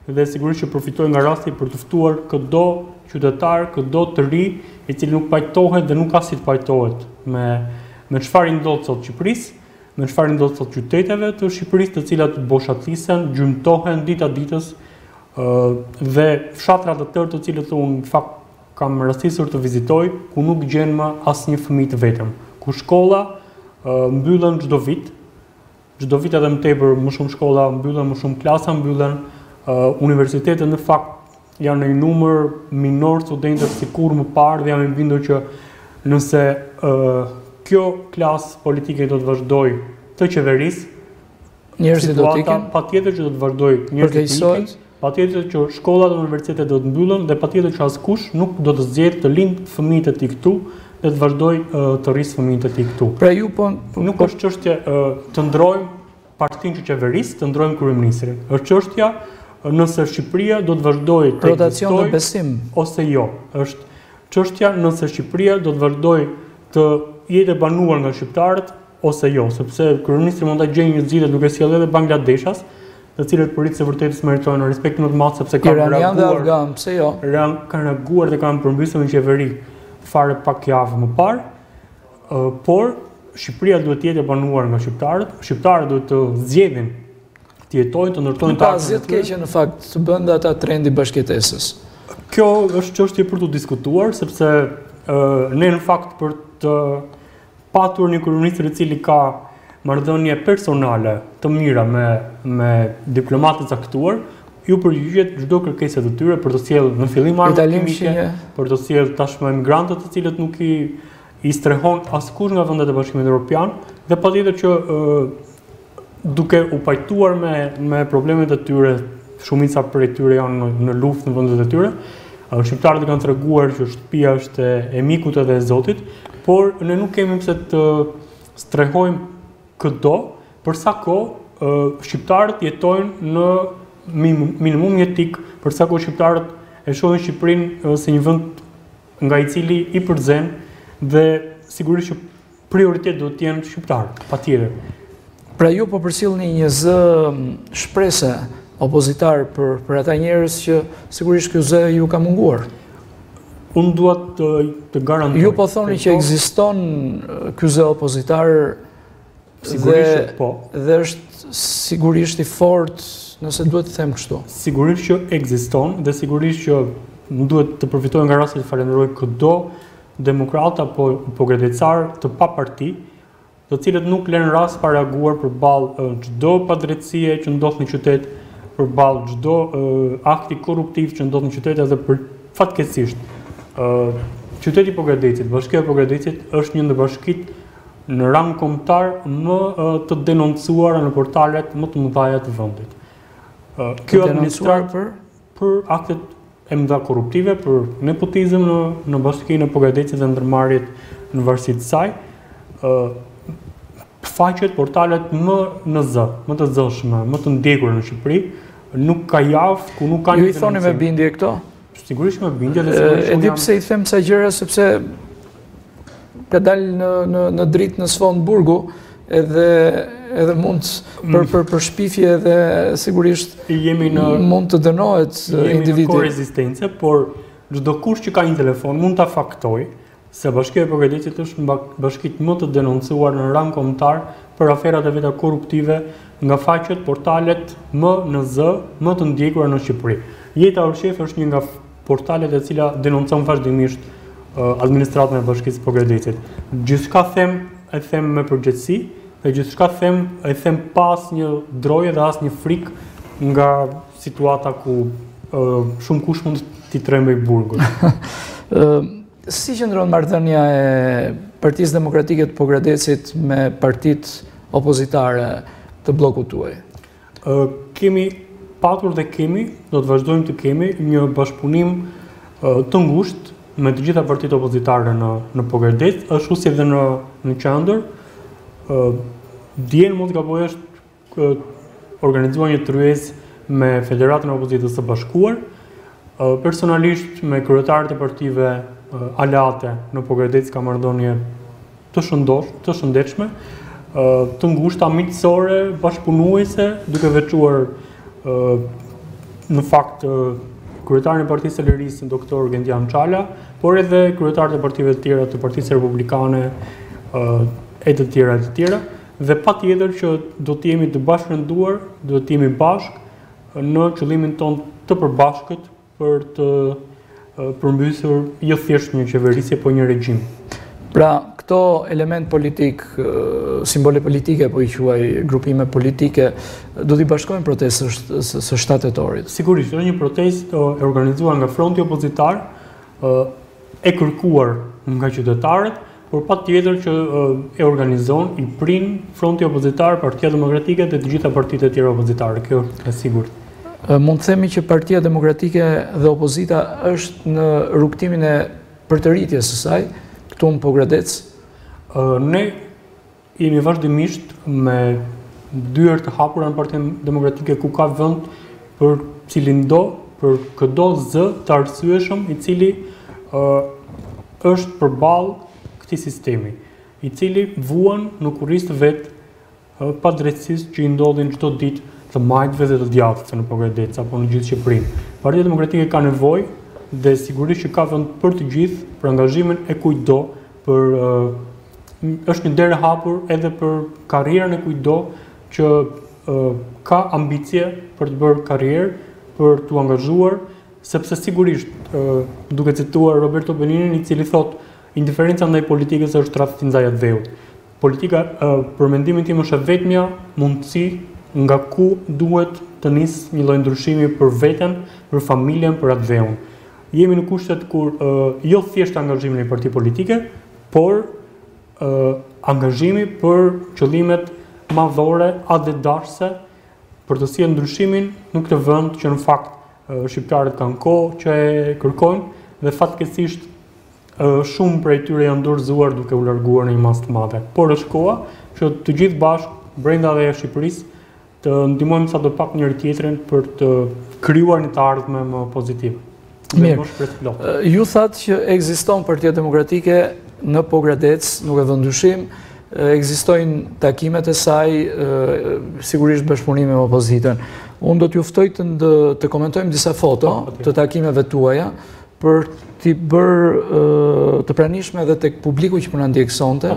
dhe sigurisht që përfitojnë nga rasti për të ftuar çdo qytetar, çdo të ri, i cili nuk pajtohet dhe nuk ka si të pajtohet me çfarë ndodh sot Shqipërisë, me çfarë ndodh sot qyteteve të Shqipërisë, të cilat boshatisen, gjymtohen dita ditës, dhe fshatra të tërë të cilët unë në fakt kam rastisur të vizitoj, ku nuk gjen më asnjë fëmijë të vetëm, ku shkolla mbyllen çdo vit edhe më tepër, më shumë shkolla mbyllen, më shumë klasa mbyllen, universitetet në fakt janë në një numër minor studentësh sikur më parë, dhe jam i bindur që nëse kjo klasë politike do të vazhdoj të qeverisë, njerëzit do të ikin, patjetër që do të vazhdoj njerëzit të ikin, patjetër që shkollat dhe universitetet do të mbyllen, dhe patjetër që askush nuk do të zgjedhë të lindë fëmijët e tij këtu dhe të vazhdoj të rrisë fëmijët e tij këtu. Pra ju nuk është çështje të ndrojmë partinë që qeverisë, të ndrojmë kryeministrin. Është çështja nëse Shqipëria do të vazhdojë të ekzistojë ose jo. Është çështja nëse Shqipëria do të vazhdojë të jetë e banuar nga shqiptarët ose jo, sepse kryeministri mund ta gjejë një zgjidhje duke sjellë edhe Bangladeshas, të cilët për rritje vërtetës meritojnë respekt më të madh sepse kanë reaguar, pse jo? Kanë reaguar dhe kanë përmbysur në qeveri fare pak javë më parë, por Shqipëria duhet të jetë e banuar nga shqiptarët, shqiptarët duhet të zgjedhin të jetojnë, të ndërtojnë ta zgjedh keqe në fakt të bënda ata trendi bashkëtesës. Kjo është çështje për të diskutuar, sepse ne në fakt për të patur një kryeministër i cili ka marrëdhënie personale të mira me diplomatë të caktuar, ju përgjigjet çdo kërkesë të tyre për të sjellë në fillim armë kimike, për të sjellë tashmë emigrantët të cilët nuk i strehon askush nga vendet e Bashkimit Evropian, dhe patjetër që duke u pajtuar me problemet e tyre, shumica prej tyre janë në luftë në vendet e tyre. Shqiptarët kanë treguar që shtëpia është e mikut edhe e Zotit, por ne nuk kemi pse të strehojmë këto, për sa kohë shqiptarët jetojnë në minimum jetik, për sa kohë shqiptarët e shohin Shqipërinë si një vend nga i cili i përzen, dhe sigurisht që prioritet duhet të jenë shqiptarët, patjetër. Pra ju po përcjellni një zë shprese opozitar për ata njerëz që sigurisht ky zë ju ka munguar. Unë dua të garantoj. Ju po thoni që ekziston ky zë opozitar, sigurisht po. Dhe është sigurisht i fortë, nëse duhet të them kështu. Sigurisht që ekziston, dhe sigurisht që duhet të përfitoj nga rasti të falenderoj çdo demokrat apo gredecar të pa parti, të cilët nuk lënë rast pa reaguar përballë çdo padrejtësie që ndodh në qytet, përballë çdo akti korruptiv që ndodh në qytet, edhe për fatkeqësisht qyteti i Pogradecit, bashkia e Pogradecit është një ndër bashkitë në rang kombëtar më të denoncuara në portalet më të mëdha të vendit. Kjo administrator për aktet e mëdha korruptive, për nepotizëm në bashkinë e Pogradecit dhe ndërmarrjet në varësi të saj, faqet portalet më në zë, më të zëshme, më të ndjekur në Shqipëri, nuk ka javë ku nuk ka një ju i thoni me bindje këto? Sigurisht me bindje dhe e di pse i them kësaj gjëra, sepse ka dalë në dritë në Sfonburgu, edhe mund për shpifje dhe sigurisht mund të dënohet individi. Jemi në korezistence, por çdo kush që ka një telefon mund ta faktoj se Bashkia e Pogradecit është në bashkitë më të denoncuar në rang kombëtar për aferat e veta korruptive nga faqet, portalet më në zë, më të ndjekura në Shqipëri. Jeta Orshef është një nga portalet e cila denoncon vazhdimisht administratën e Bashkisë së Pogradecit. Gjithçka e them me përgjegjësi, dhe gjithçka e them pas një droje dhe as një frikë nga situata ku shumë kush mund t'i trembej burgun. Si qëndron marrëdhënia e Partisë Demokratike të Pogradecit me partitë opozitare të bllokut tuaj? Kemi patur dhe do të vazhdojmë të kemi një bashkëpunim të ngushtë me të gjitha partitë opozitare në Pogradec, ashtu si edhe në qendër. Dijen mund të gabojë organizuar një tryezë me Federatën e Opozitës së Bashkuar, personalisht me kryetarët e partive aleate në Pogradec ka marrëdhënie të shëndetshme, të ngushta, miqësore, bashkëpunuese, duke veçuar në fakt kryetarin e Partisë së Lirisë, doktor Gendian Çala, por edhe kryetarët e partive të tjera të Partisë Republikane e të tjera, dhe patjetër që do të jemi të bashkërenduar, do të jemi bashkë në qëllimin ton të përbashkët për të përmbysur jo thjesht një qeverisje, por një regjim. Pra, këto element politik, simbole politike, po i quaj grupime politike, do t'i bashkojnë protestës së 7 tetorit? Sigurisht, është një protestë e organizuar nga fronti opozitar, e kërkuar nga qytetarët, por patjetër që e organizon, i prin fronti opozitar, Partia Demokratike dhe të gjitha partitë e tjera opozitare. Kjo është e sigurt. Mund të themi që Partia Demokratike dhe opozita është në rrugtimin e përtëritjes së saj, këtu në Pogradec? Ne jemi vazhdimisht me dyer të hapura në Partinë Demokratike, ku ka vend për për çdo zë të arsyeshëm i cili është përballë këtij sistemi, i cili vuan në kurrizë vet pa drejtësisë që i ndodhin çdo ditë të majtëve dhe të djathtëve në Pogradec apo në gjithë Shqipërinë. Partia Demokratike ka nevojë dhe sigurisht që ka vend për të gjithë, për angazhimin e kujtdo, është një derë hapur edhe për karrierën e kujtdo që ka ambicie për të bërë karrierë, për të angazhuar, sepse sigurisht, duke cituar Roberto Benignin, i cili thotë, indiferenca ndaj politikës është tradhti ndaj dheut. Politika, për mendimin tim, është vetmja mundësi nga ku duhet të nisë një lloj ndryshimi për veten, për familjen, për atë dheun. Jemi në kushtet kur jo thjesht angazhimi në parti politike, por angazhimi për qëllimet madhore, adedashse, për të sjellë ndryshimin në këtë vend që në fakt shqiptarët kanë kohë që e kërkojnë dhe fatkeqësisht shumë prej tyre janë dorëzuar duke u larguar në një masë të madhe. Por është koha që të gjithë bashkë brenda dhe jashtë Shqipërisë të ndihmojmë sadopak njëri tjetrin për të krijuar një të ardhme më pozitive. Mirë. Ju thatë që ekziston Partia Demokratike në Pogradec, nuk e vë ndyshim, ekzistojnë takimet e saj, sigurisht bashkëpunime me opozitën. Unë do t'ju ftoj të komentojmë disa foto të takimeve tuaja për t'i bërë të pranishme edhe tek publiku që po na ndjek sonte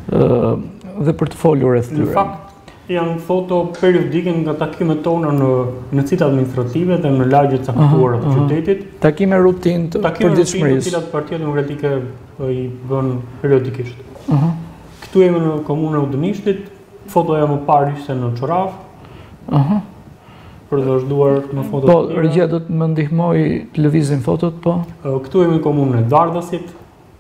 dhe për të folur rreth tyre. Në fakt, janë foto periodike nga takimet tona në citat administrative dhe në lagjet caktuara të qytetit. Takime rutinë të përditshmërisë. Takime rutinë të cilat Partia Demokratike i bën periodikisht. Këtu jemi në komunën e Udënishtit, fotoja më parë ishte në Çorav. Për të vazhduar në fotot. Po, regjia do të më ndihmoj të lëvizin fotot, po? Këtu jemi në komunën e Dardasit,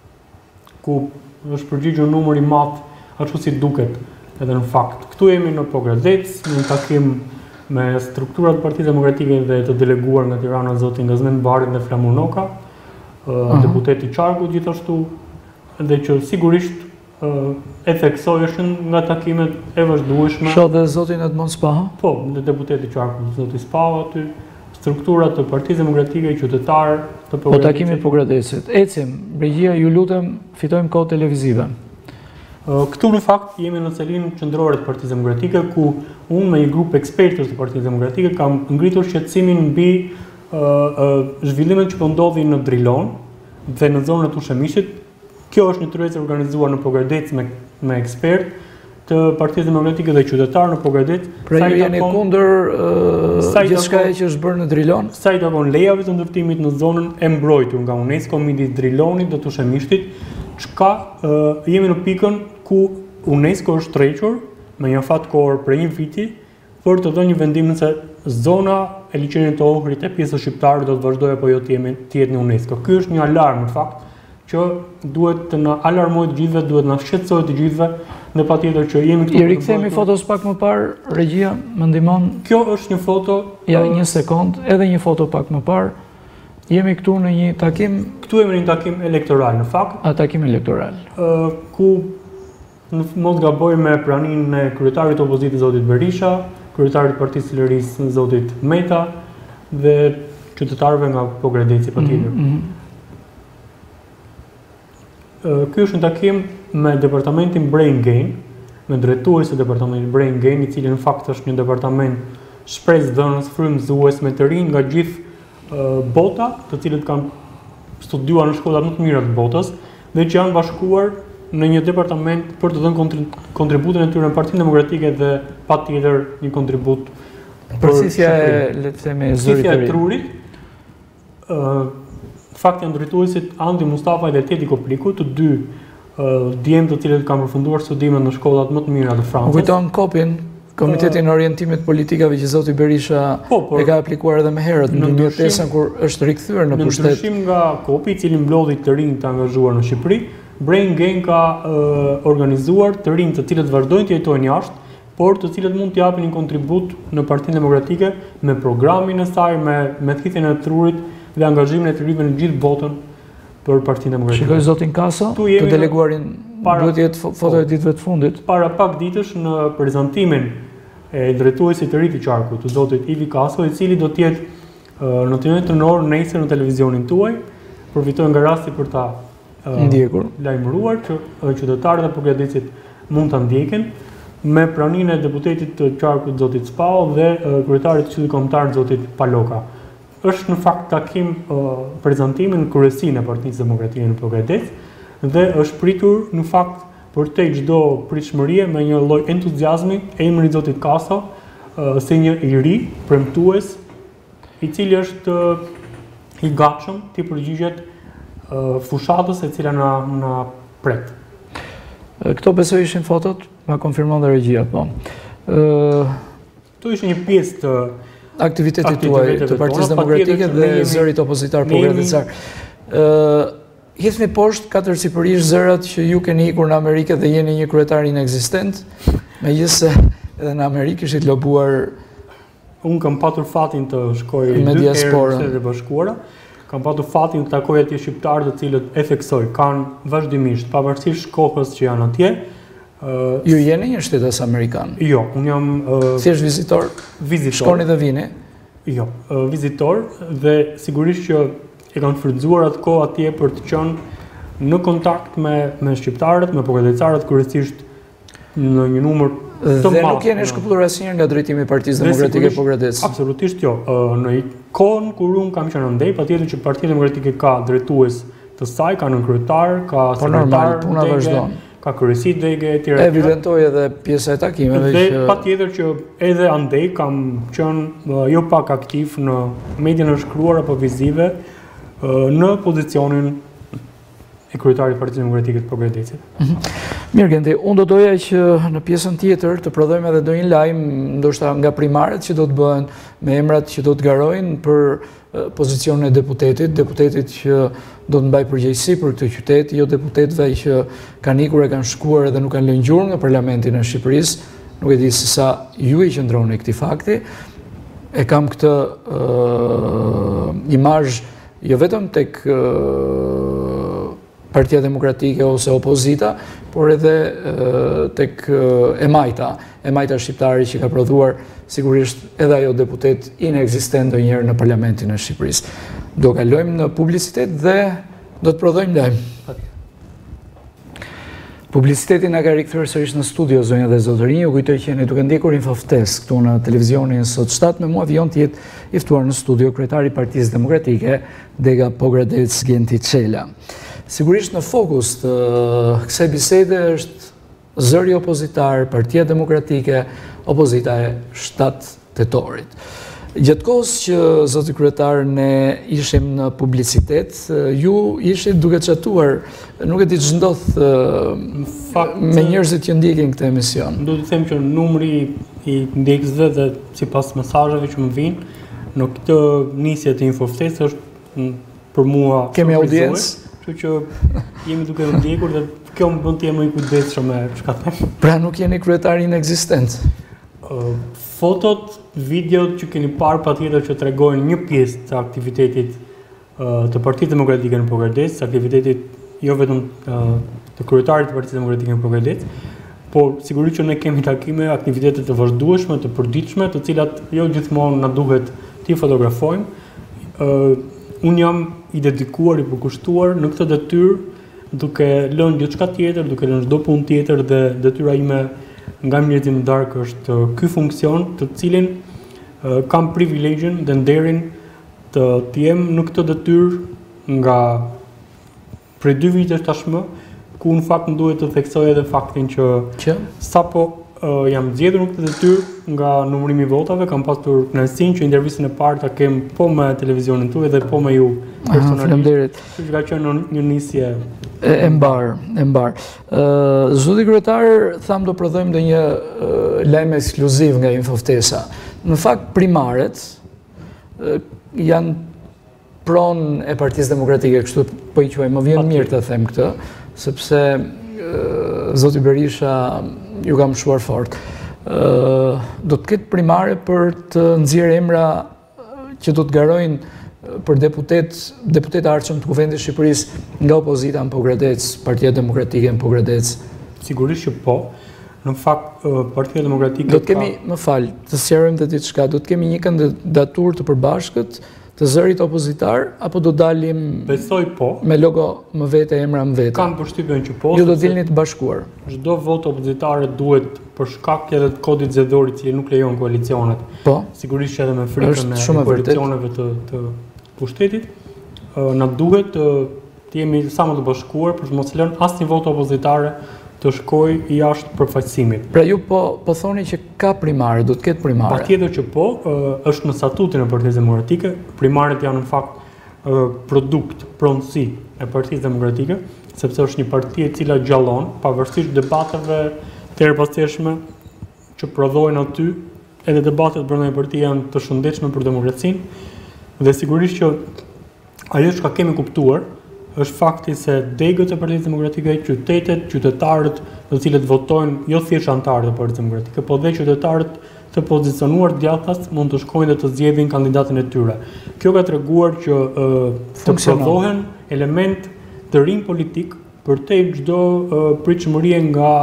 ku është përgjigjur numër i madh ashtu si duket edhe në fakt. Këtu jemi në Pogradec, në takim me strukturat Partisë Demokratike dhe të deleguar nga Tirana zotin Gazmend Barin dhe Flamur Noka, deputeti Qarku gjithashtu, dhe që sigurisht e theksojëshën nga takimet e vazhdueshme. Shoh dhe zotin Edmond Spaha? Po, dhe deputeti Qarku, zoti Spaha aty, strukturat të Partisë Demokratike, qytetarë të Pogradecit. Po takimi Pogradecit. Ecim, regjia, ju lutem, fitojmë kohë televizive. Këtu në fakt jemi në celinë qendrore të Partisë Demokratike, ku unë me një grup ekspertësh të Partisë Demokratike kam ngritur shqetësimin mbi zhvillimet që po ndodhin në Drilon dhe në zonën e Tushemishit. Kjo është një tërheqje organizuar në Pogradec me ekspertë të Partisë Demokratike dhe qytetarë në Pogradec. Pra ju jeni kundër gjithçkaje që është bërë në Drilon? Sa i takon lejave të ndërtimit në zonën e mbrojtur nga UNESCO midis Drilonit dhe Tushemishtit, çka jemi në pikën ku UNESCO është tërhequr me një fatkeqësor për një viti për të dhënë një vendim se zona e liçenit të Ohrit e pjesës shqiptare do të vazhdojë apo jo të jetë në UNESCO. Ky është një alarm në fakt që duhet të na alarmojë të gjithëve, duhet na shqetësojë të gjithëve, dhe patjetër që jemi këtu. I rikthemi fotos pak më parë, regjia, më ndihmon. Kjo është një foto. Ja, një sekond, edhe një foto pak më parë. Jemi këtu në një takim. Këtu jemi në një takim elektoral në fakt. Takim elektoral. Ku në mos gaboj me praninë e kryetarit të opozitës zotit Berisha, kryetarit të Partisë së Lirisë zotit Meta dhe qytetarëve nga Pogradeci patjetër. Ky është një takim me departamentin Brain Gain, me drejtuesin e departamentit Brain Gain, i cili në fakt është një departament shpresë dhënës, frymëzues me të rinj nga gjithë bota, të cilët kanë studiuar në shkollat më të mira të botës dhe që janë bashkuar në një departament për të dhënë kontributin e tyre në Partinë Demokratike dhe patjetër një kontribut përcisja e, le të themi, zërit të rinj. Trurit. Fakt janë drejtuesit Andi Mustafa dhe Tedi Kopliku, të dy djemë të cilët kanë përfunduar studimet në shkollat më të mira të Francës. Më kujton kopin, Komitetin e Orientimit Politikave që zoti Berisha e ka aplikuar edhe më herët në 2005 kur është rikthyer në pushtet. Në ndryshim nga kopi, i cili mblodhi të rinj të angazhuar në Shqipëri, Brain Gang ka organizuar të rinj të cilët vazhdojnë të jetojnë jashtë, por të cilët mund të japin një kontribut në Partinë Demokratike me programin e saj, me thithjen e trurit dhe angazhimin e të rinjve në gjithë botën për Partinë Demokratike. Shikoj zotin Kaso, të deleguarin duhet të jetë foto e ditëve të fundit. Para pak ditësh në prezantimin e drejtuesit të ri të qarkut, të zotit Ivi Kaso, i cili do të jetë në të njëjtën orë nesër në televizionin tuaj, përfitoj nga rasti për ta lajmëruar që qytetarët e përgatitësit mund ta ndjekin me praninë e deputetit të qarkut zotit Spao dhe kryetarit të Këshillit Kombëtar zotit Paloka. Është në fakt takim prezantimi në kryesinë e Partisë Demokratike në Progres dhe është pritur në fakt për te çdo pritshmërie me një lloj entuziazmi emri i zotit Kaso si një i ri premtues i cili është i gatshëm të përgjigjet fushatës e cila na pret. Këto besoj ishin fotot, ma konfirmon dhe regjia, po. Këto ishin një pjesë të aktivitetit tuaj të Partisë Demokratike dhe zërit opozitar progresistar. Hithni poshtë katërsipërisht zërat që ju keni ikur në Amerikë dhe jeni një kryetar inekzistent, megjithëse edhe në Amerikë ishit lobuar. Unë kam patur fatin të shkoj 2 herë në Shtetet e Bashkuara. Kam patur fatin të takoj atje shqiptarë të cilët e theksoj, kanë vazhdimisht, pavarësisht kohës që janë atje. Ju jeni një shtetas amerikan? Jo, unë jam... Thjesht vizitor? Shkoni dhe vini? Jo, vizitor dhe sigurisht që e kanë frydzuar atë kohë atje për të qenë në kontakt me shqiptarët, me përgatitësarët kryesisht në një numër të madh. Dhe nuk jeni shkëputur asnjëherë nga drejtimi i Partisë Demokratike Progres? Absolutisht jo. Në kohën kur unë kam qenë andej, patjetër që Partia Demokratike ka drejtues të saj, ka nënkryetar, ka sekretar, puna vazhdon. Ka kryesi dege etj. Evidentoi edhe pjesa e takimeve që patjetër që edhe andej kam qenë jo pak aktiv në median e shkruar apo vizive në pozicionin e kryetarit të Partisë Demokratike të Progresit. Mirë, Genti, unë do doja që në pjesën tjetër të prodhojmë edhe ndonjë lajm, ndoshta nga primaret që do të bëhen, me emrat që do të garojnë për pozicionin e deputetit që do të mbaj përgjegjësi për këtë qytet, jo deputetëve që kanë ikur e kanë shkuar dhe nuk kanë lënë gjurmë nga parlamenti në Shqipërisë. Nuk e di se sa ju i qëndroni këtij fakti. E kam këtë imazh jo vetëm tek Partia Demokratike ose opozita, por edhe tek e-majta shqiptari që ka prodhuar sigurisht edhe ajo deputet inekzistent ndonjëherë në parlamentin e Shqipërisë. Do kalojmë në publicitet dhe do të prodhojmë lajm. Publiciteti na ka rikthyer sërish në studio, zonja dhe zotërinj. Ju kujtoj që jeni duke ndjekur Infoftes këtu në televizionin Sot 7, me mua Vion të jetë i ftuar në studio kryetari i Partisë Demokratike, Dega Pogradec Genti Çela. Sigurisht në fokus të kësaj bisede është zëri opozitar, Partia Demokratike, opozita e 7 tetorit. Gjatë kohës që zoti kryetar ne ishim në publicitet, ju ishit duke çatuar, nuk e di ç'është ndodh me njerëzit që ndjekin këtë emision. Do të them që numri i ndjekësve dhe sipas mesazheve që më vijnë në këtë nisje të Infoftes është për mua kemi audiencë. Kështu që jemi duke ndjekur dhe kjo më bën të jem më i kujdesshëm me çka them. Pra nuk jeni kryetar inekzistent. Fotot, videot që keni parë patjetër që tregojnë një pjesë të aktivitetit të Partisë Demokratike në Progres, aktivitetit jo vetëm të kryetarit të Partisë Demokratike në Progres, por sigurisht që ne kemi takime, aktivitete të vazhdueshme, të përditshme, të cilat jo gjithmonë na duhet t'i fotografojmë. Unë jam i dedikuar, i përkushtuar në këtë detyrë, duke lënë diçka tjetër, duke lënë çdo punë tjetër dhe detyra ime nga mënyrë darkë është ky funksion, të cilin kam privilegjin dhe nderin të jem në këtë detyrë nga prej 2 vitesh tashmë, ku në fakt më duhet të theksoj edhe faktin që sapo jam zgjedhur në këtë detyrë nga numërimi i votave, kam pasur kënaqësinë që intervistën e parë ta kem po me televizionin tuaj dhe po me ju personalisht. Faleminderit. Që ka qenë një nisje e mbar. Zoti kryetar, tham do prodhojmë ndonjë lajm ekskluziv nga Infoftesa. Në fakt primaret janë pronë e Partisë Demokratike, kështu po i quaj, më vjen mirë të them këtë, sepse zoti Berisha ju ka mshuar fort. Do të ketë primare për të nxjerrë emra që do të garojnë për deputet arqëm të Kuvendit Shqipërisë nga opozita në Pogradec, Partia Demokratike në Pogradec? Sigurisht që po. Në fakt, Partia Demokratike... Do të kemi, më falë, të sqarojmë të diçka, do të kemi një kandidatur të përbashkët të zërit opozitar, apo do dalim besoj po, me logo më vete, emra më vete? Kam përshtypjen që po. Ju do dilni të bashkuar. Çdo vot opozitare duhet për shkak edhe të kodit zgjedhërorit që nuk lejon koalicionet. Po. Sigurisht që edhe me frikën e koalicioneve të pushtetit, na duhet të jemi sa më të bashkuar për të mos lënë asnjë vot opozitare të shkoj jashtë përfaqësimit. Pra ju po thoni që ka primare, do të ketë primare? Patjetër që po, është në statutin e Partisë Demokratike, primaret janë në fakt produkt, pronësi e Partisë Demokratike, sepse është një parti e cila gjallon, pavarësisht debateve të erëpasteshme që prodhojnë aty, edhe debatet brenda një partie janë të shëndetshme për demokracinë, dhe sigurisht që ajo që kemi kuptuar është fakti se degët e Partisë Demokratike, qytetarët të cilët votojnë, jo thjesht anëtarët e Partisë Demokratike, po dhe qytetarët të pozicionuar djathtas mund të shkojnë dhe të zgjedhin kandidatin e tyre. Kjo ka treguar që të prodhohen element të rinj politik përtej çdo pritshmërie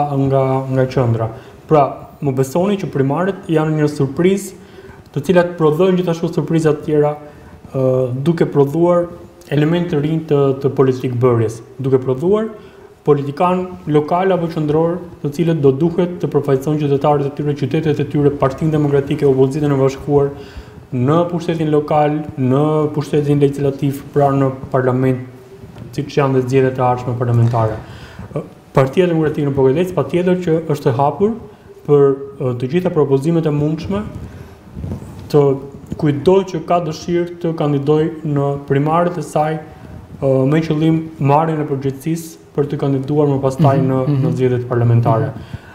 nga qendra. Pra, më besoni që primaret janë një surprizë të cilat prodhojnë gjithashtu surpriza të tjera duke prodhuar element të rinj të politik bërjes, duke prodhuar politikanë lokal apo qendror, të cilët do duhet të përfaqësojnë qytetarët e tyre, qytetet e tyre, Partinë Demokratike, opozitën e bashkuar në pushtetin lokal, në pushtetin legislativ, pra në parlament, siç janë dhe zgjedhjet e ardhshme parlamentare. Partia Demokratike në Pogradec patjetër që është e hapur për të gjitha propozimet e mundshme të kujdo që ka dëshirë të kandidojë në primaret e saj me qëllim marrjen e përgjegjësisë për të kandiduar më pastaj në zgjedhjet parlamentare.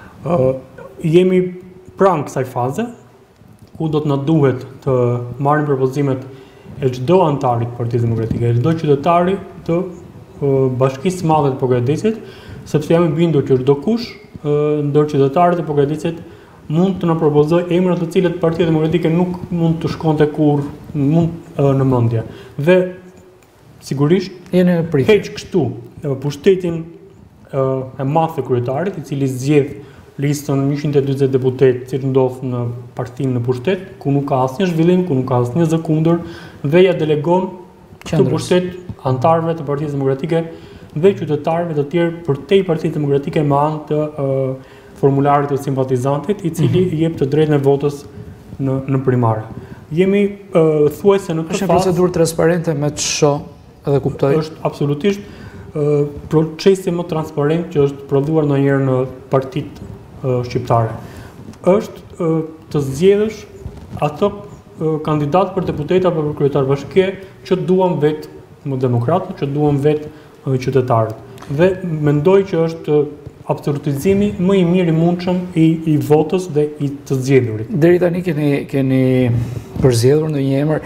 Jemi pranë kësaj faze ku do të na duhet të marrim propozimet e çdo antari të Partisë Demokratike, e çdo qytetari të Bashkisë së Madhe të Pogradecit, sepse jam i bindur që çdo kush ndër qytetarët e Pogradecit mund të na propozoj emra të cilët Partia Demokratike nuk mund të shkonte kurrë në mendje. Dhe sigurisht heq kështu pushtetin e madh të kryetarit, i cili zgjedh listën 140 deputet, siç ndodh në partinë në pushtet, ku nuk ka asnjë zhvillim, ku nuk ka asnjë zë kundër, dhe ja delegon këtë pushtet antarëve të Partisë Demokratike dhe qytetarëve të tjerë përtej Partisë Demokratike me anë të formularit të simpatizantit, i cili jep të drejtën e votës në primare. Jemi thuajse në këtë fazë... Është një procedurë transparente me të shoh edhe kuptoj? Është absolutisht procesi më transparent që është prodhuar ndonjëherë në partitë shqiptare. Është të zgjedhësh ato kandidat për deputet apo për kryetar bashkie që duan vetë më demokratë, që duan vetë qytetarët. Dhe mendoj që është absolutizimi më i mirë i mundshëm i votës dhe i të zgjedhurit. Deri tani keni përzgjedhur ndonjë emër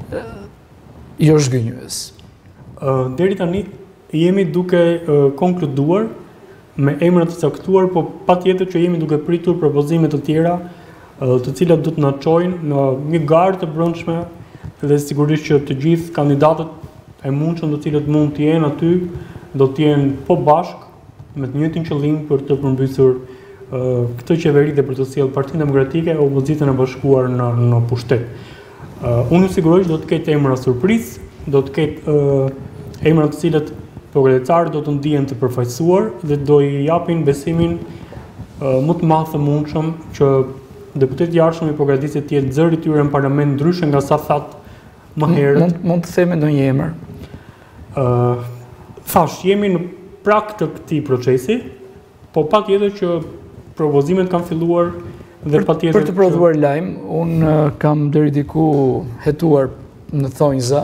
jo zhgënjyes? Deri tani jemi duke konkluduar me emra të caktuar, po patjetër që jemi duke pritur propozime të tjera, të cilat do të na çojnë në një garë të brendshme dhe sigurisht që të gjithë kandidatët e mundshëm të cilët mund të jenë aty do të jenë po bashkë me të njëjtin qëllim për të përmbysur këtë qeveri dhe për të sjellë Partinë Demokratike e opozitën e bashkuar në pushtet. Unë ju siguroj që do të ketë emra surprizë, do të ketë emra të cilët pogradectarët do të ndihen të përfaqësuar dhe do i japin besimin më të madh të mundshëm që deputetët jashtëm i përgatitet të jetë zëri i tyre në parlament ndryshe nga sa thatë më herët. Mund të themi ndonjë emër? Thash, jemi në prag të këtij procesi, po patjetër që propozimet kanë filluar dhe patjetër për të prodhuar lajm, unë kam deri diku hetuar në thonjza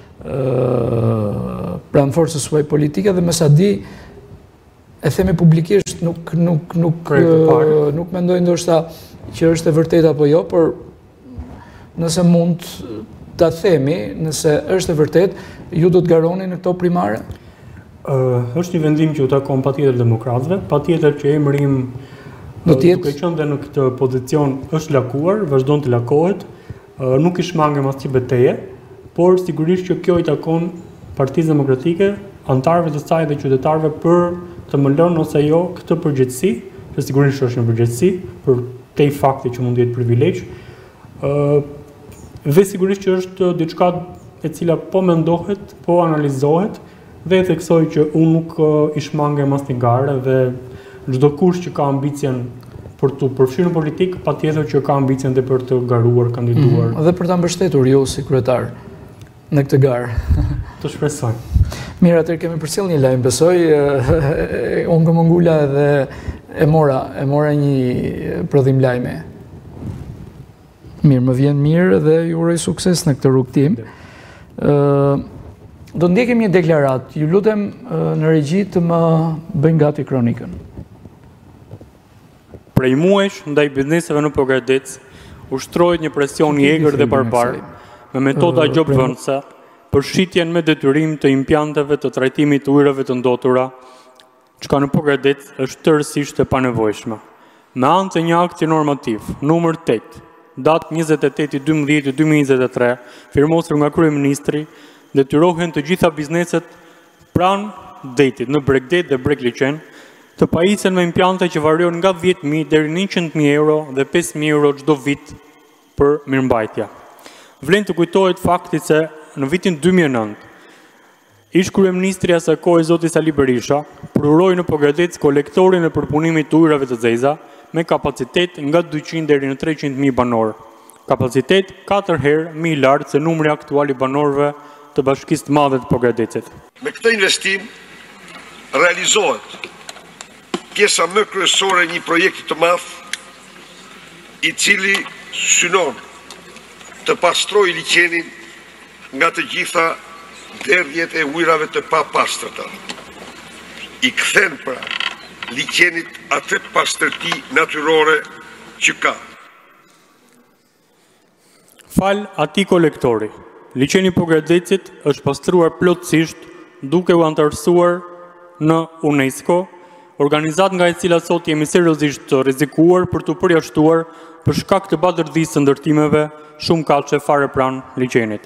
pranë forcës suaj politike dhe me sa di e themi publikisht nuk mendoj ndoshta që është e vërtetë apo jo, por nëse mund ta themi, nëse është e vërtetë, ju do të garoni në këto primare? Është një vendim që u takon patjetër demokratëve, patjetër që emri im duke qenë dhe në këtë pozicion është lakuar, vazhdon të lakohet, nuk i shmangem asnjë betejë, por sigurisht që kjo i takon Partisë Demokratike, antarëve të saj dhe qytetarëve për të më lënë ose jo këtë përgjegjësi, që sigurisht është një përgjegjësi për te fakti që mund të jetë privilegj. Dhe sigurisht që është diçka e cila po mendohet, po analizohet dhe e theksoj që unë nuk i shmangem asnjë gare dhe çdo kush që ka ambicien për të përfshirë në politikë, patjetër që ka ambicien dhe për të garuar, kandiduar. Dhe për ta mbështetur ju si kryetar në këtë garë. Të shpresoj. Mirë, atëherë kemi përcjell një lajm, besoj, unë kam ngula edhe e mora një prodhim lajme. Mirë, më vjen mirë dhe ju uroj sukses në këtë rrugtim. Do ndjekim një deklaratë. Ju lutem në regji të më bëjnë gati kronikën. Prej muajsh ndaj bizneseve në Pogradec ushtrohet një presion i egër dhe barbar me metoda gjobvëndse për shitjen me detyrim të impianteve të trajtimit të ujrave të ndotura, çka në Pogradec është tërësisht e panevojshme. Me anë të një akti normativ, numër 8, datë 28/12/2023, firmosur nga kryeministri, detyrohen të gjitha bizneset pranë detit në Bregdet dhe Bregliqen të pajisen me impiante që varion nga 10.000 deri në 100.000 euro dhe 5.000 euro çdo vit për mirëmbajtje. Vlen të kujtohet fakti se në vitin 2009, ish kryeministri asaj kohe zoti Sali Berisha pruroi në Pogradec kolektorin e përpunimit të ujrave të zeza me kapacitet nga 200 deri në 300.000 banor. Kapacitet 4 herë më i lartë se numri aktual i banorëve të Bashkisë të Madhe të Pogradecit. Me këtë investim realizohet pjesa më kryesore e një projekti të madh i cili synon të pastrojë liçenin nga të gjitha derdhjet e ujrave të papastërta. I kthen pra liçenit atë pastërti natyrore që ka. Fal atij kolektori, liçeni Pogradecit është pastruar plotësisht duke u antarësuar në UNESCO, organizat nga e cila sot jemi seriozisht të rrezikuar për të përjashtuar për shkak të badërdhisë së ndërtimeve shumë kallçe fare pranë liçenit.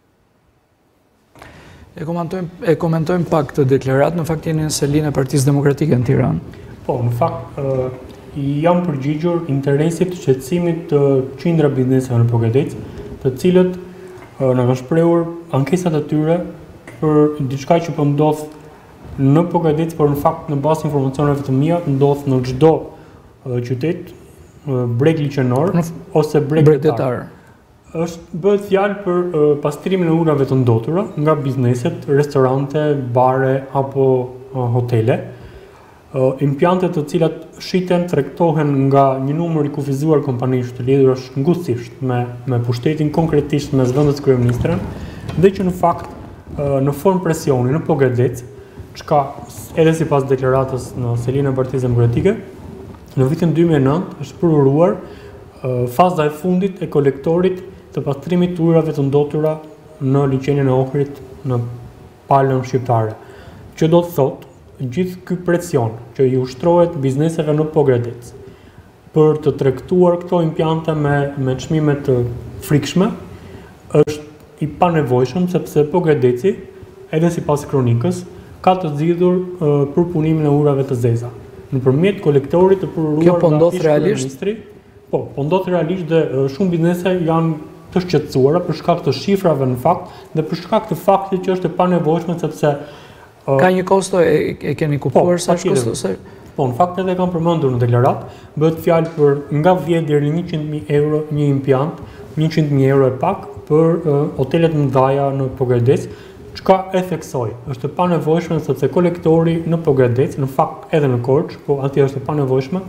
E komentojmë pak të deklaratë, në fakt jeni në selinë e Partisë Demokratike në Tiranë. Po, në fakt jam përgjigjur interesit të shqetësimit të qindra bizneseve në Pogradec, të cilët na kanë shprehur ankesat e tyre për diçka që po ndodh në Pogradec, por në fakt në bazë informacioneve të mia ndodh në çdo qytet breg liçenor ose breg detar. Bëhet fjalë për pastrimin e ujrave të ndotura nga bizneset, restorante, bare apo hotele. Impiantet të cilat shiten tregtohen nga një numër i kufizuar kompanish të lidhura ngushtisht me pushtetin konkretisht me zëvendës kryeministrën, dhe që në fakt në formë presioni në Pogradec, çka edhe sipas deklaratës në selinë e Partisë Demokratike, në vitin 2009 është përuruar faza e fundit e kolektorit të pastrimit të ujrave të ndotura në liçenin e Ohrit në palën shqiptare. Që do të thotë gjithë ky presion që i ushtrohet bizneseve në Pogradec për të tregtuar këto impiante me çmime të frikshme është i panevojshëm, sepse Pogradeci, edhe sipas kronikës, ka të zgjidhur përpunimin e ujrave të zeza nëpërmjet kolektorit të përuruar nga kryeministri. Po ndodh realisht dhe shumë biznese janë të shqetësuara për shkak të shifrave në fakt dhe për shkak të faktit që është e panevojshme sepse ka një kosto, e keni kuptuar sa është kosto? po, në fakt edhe kam përmendur në deklarat, bëhet fjalë për nga 10 deri në 100.000 euro një impiant, 100.000 euro e pak për hotelet mëdha në Pogradec, çka e theksoj. Është e panevojshme sepse kolektori në Pogradec, në fakt edhe në Korçë, po atje është e panevojshme,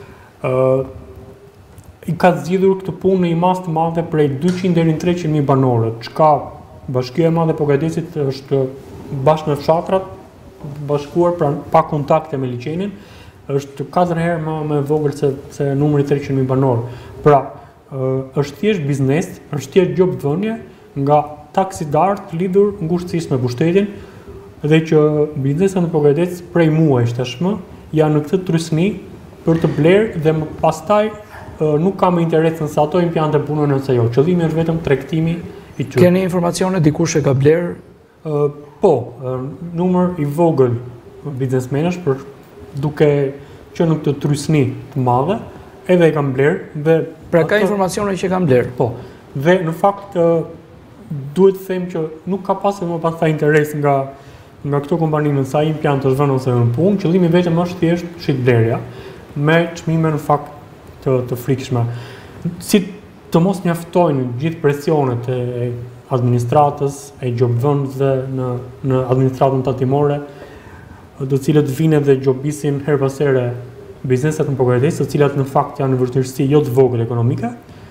i ka zgjidhur këtë punë në një mas të madhe prej 200 deri në 300.000 banorë, çka Bashkia e Madhe e Pogradecit është bashkë me fshatrat, bashkuar pa kontakte me liçenin, është 4 herë më vogël se numri 300.000 banorë. Pra, është thjesht biznes, është thjesht gjobdhënie nga taksidarët lidhur ngushtësisht me pushtetin dhe që bizneset në Pogradec prej muajsh tashmë janë në këtë trysni për të blerë dhe më pastaj nuk kam interesin se ato impiante punojnë ose jo. Qëllimi është vetëm tregtimi i tyre. Keni informacione dikush e ka blerë? Po, numër i vogël biznesmenësh për duke që në këtë trysni të madhe, edhe e kam blerë dhe pra ka informacione që kam blerë. Po. Dhe në fakt duhet të them që nuk ka pasur më pas interes nga këto kompani në sa impiant është vënë ose në punë, qëllimi vetëm është thjesht shitblerja me çmime në fakt të frikshme. Si të mos mjaftojnë gjithë presionet e administratës, e gjobdhënësve në administratën tatimore, të cilët vinë dhe gjobisin her pas here bizneset në Pogradec, të cilat në fakt janë në vërtetësi jo të vogël ekonomike.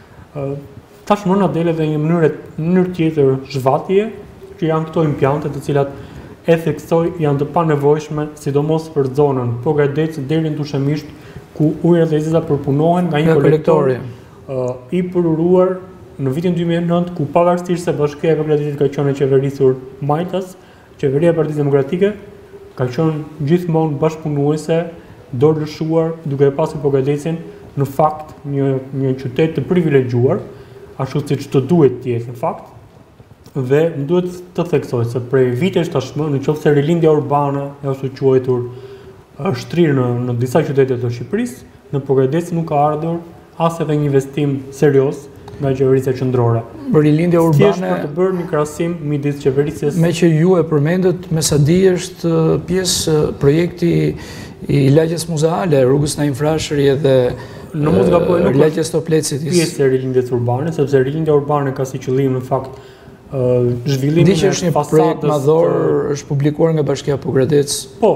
Tashmë na del edhe një mënyrë tjetër zhvatje, që janë këto impiante të cilat e theksoj janë të panevojshme, sidomos për zonën Pogradec deri në Tushemisht, ku ujërat dhe zeza përpunohen nga një kolektor i përuruar në vitin 2009, ku pavarësisht se Bashkia e Pogradecit ka qenë qeverisur majtas, qeveria e Partisë Demokratike ka qenë gjithmonë bashkëpunuese, dorëlëshuar, duke pasur Pogradecin në fakt një qytet të privilegjuar, ashtu siç të duhet të jetë në fakt. Dhe më duhet të theksoj se prej vitesh tashmë, nëse rilindja urbane është quajtur shtrirë në disa qytete të Shqipërisë, në Pogradec nuk ka ardhur as edhe një investim serioz nga qeverisja qendrore. Rilindja urbane thjesht për të bërë një krahasim midis qeverisjes. Me që ju e përmendët, me sa di është pjesë projekti i lagjes muzeale, rrugës Naim Frashëri edhe lagjes Toplecit. Pjesë e rilindjes urbane, sepse rilindja urbane ka si qëllim në fakt zhvillimin e fasadës. Është një projekt madhor, është publikuar nga Bashkia Pogradec. Po,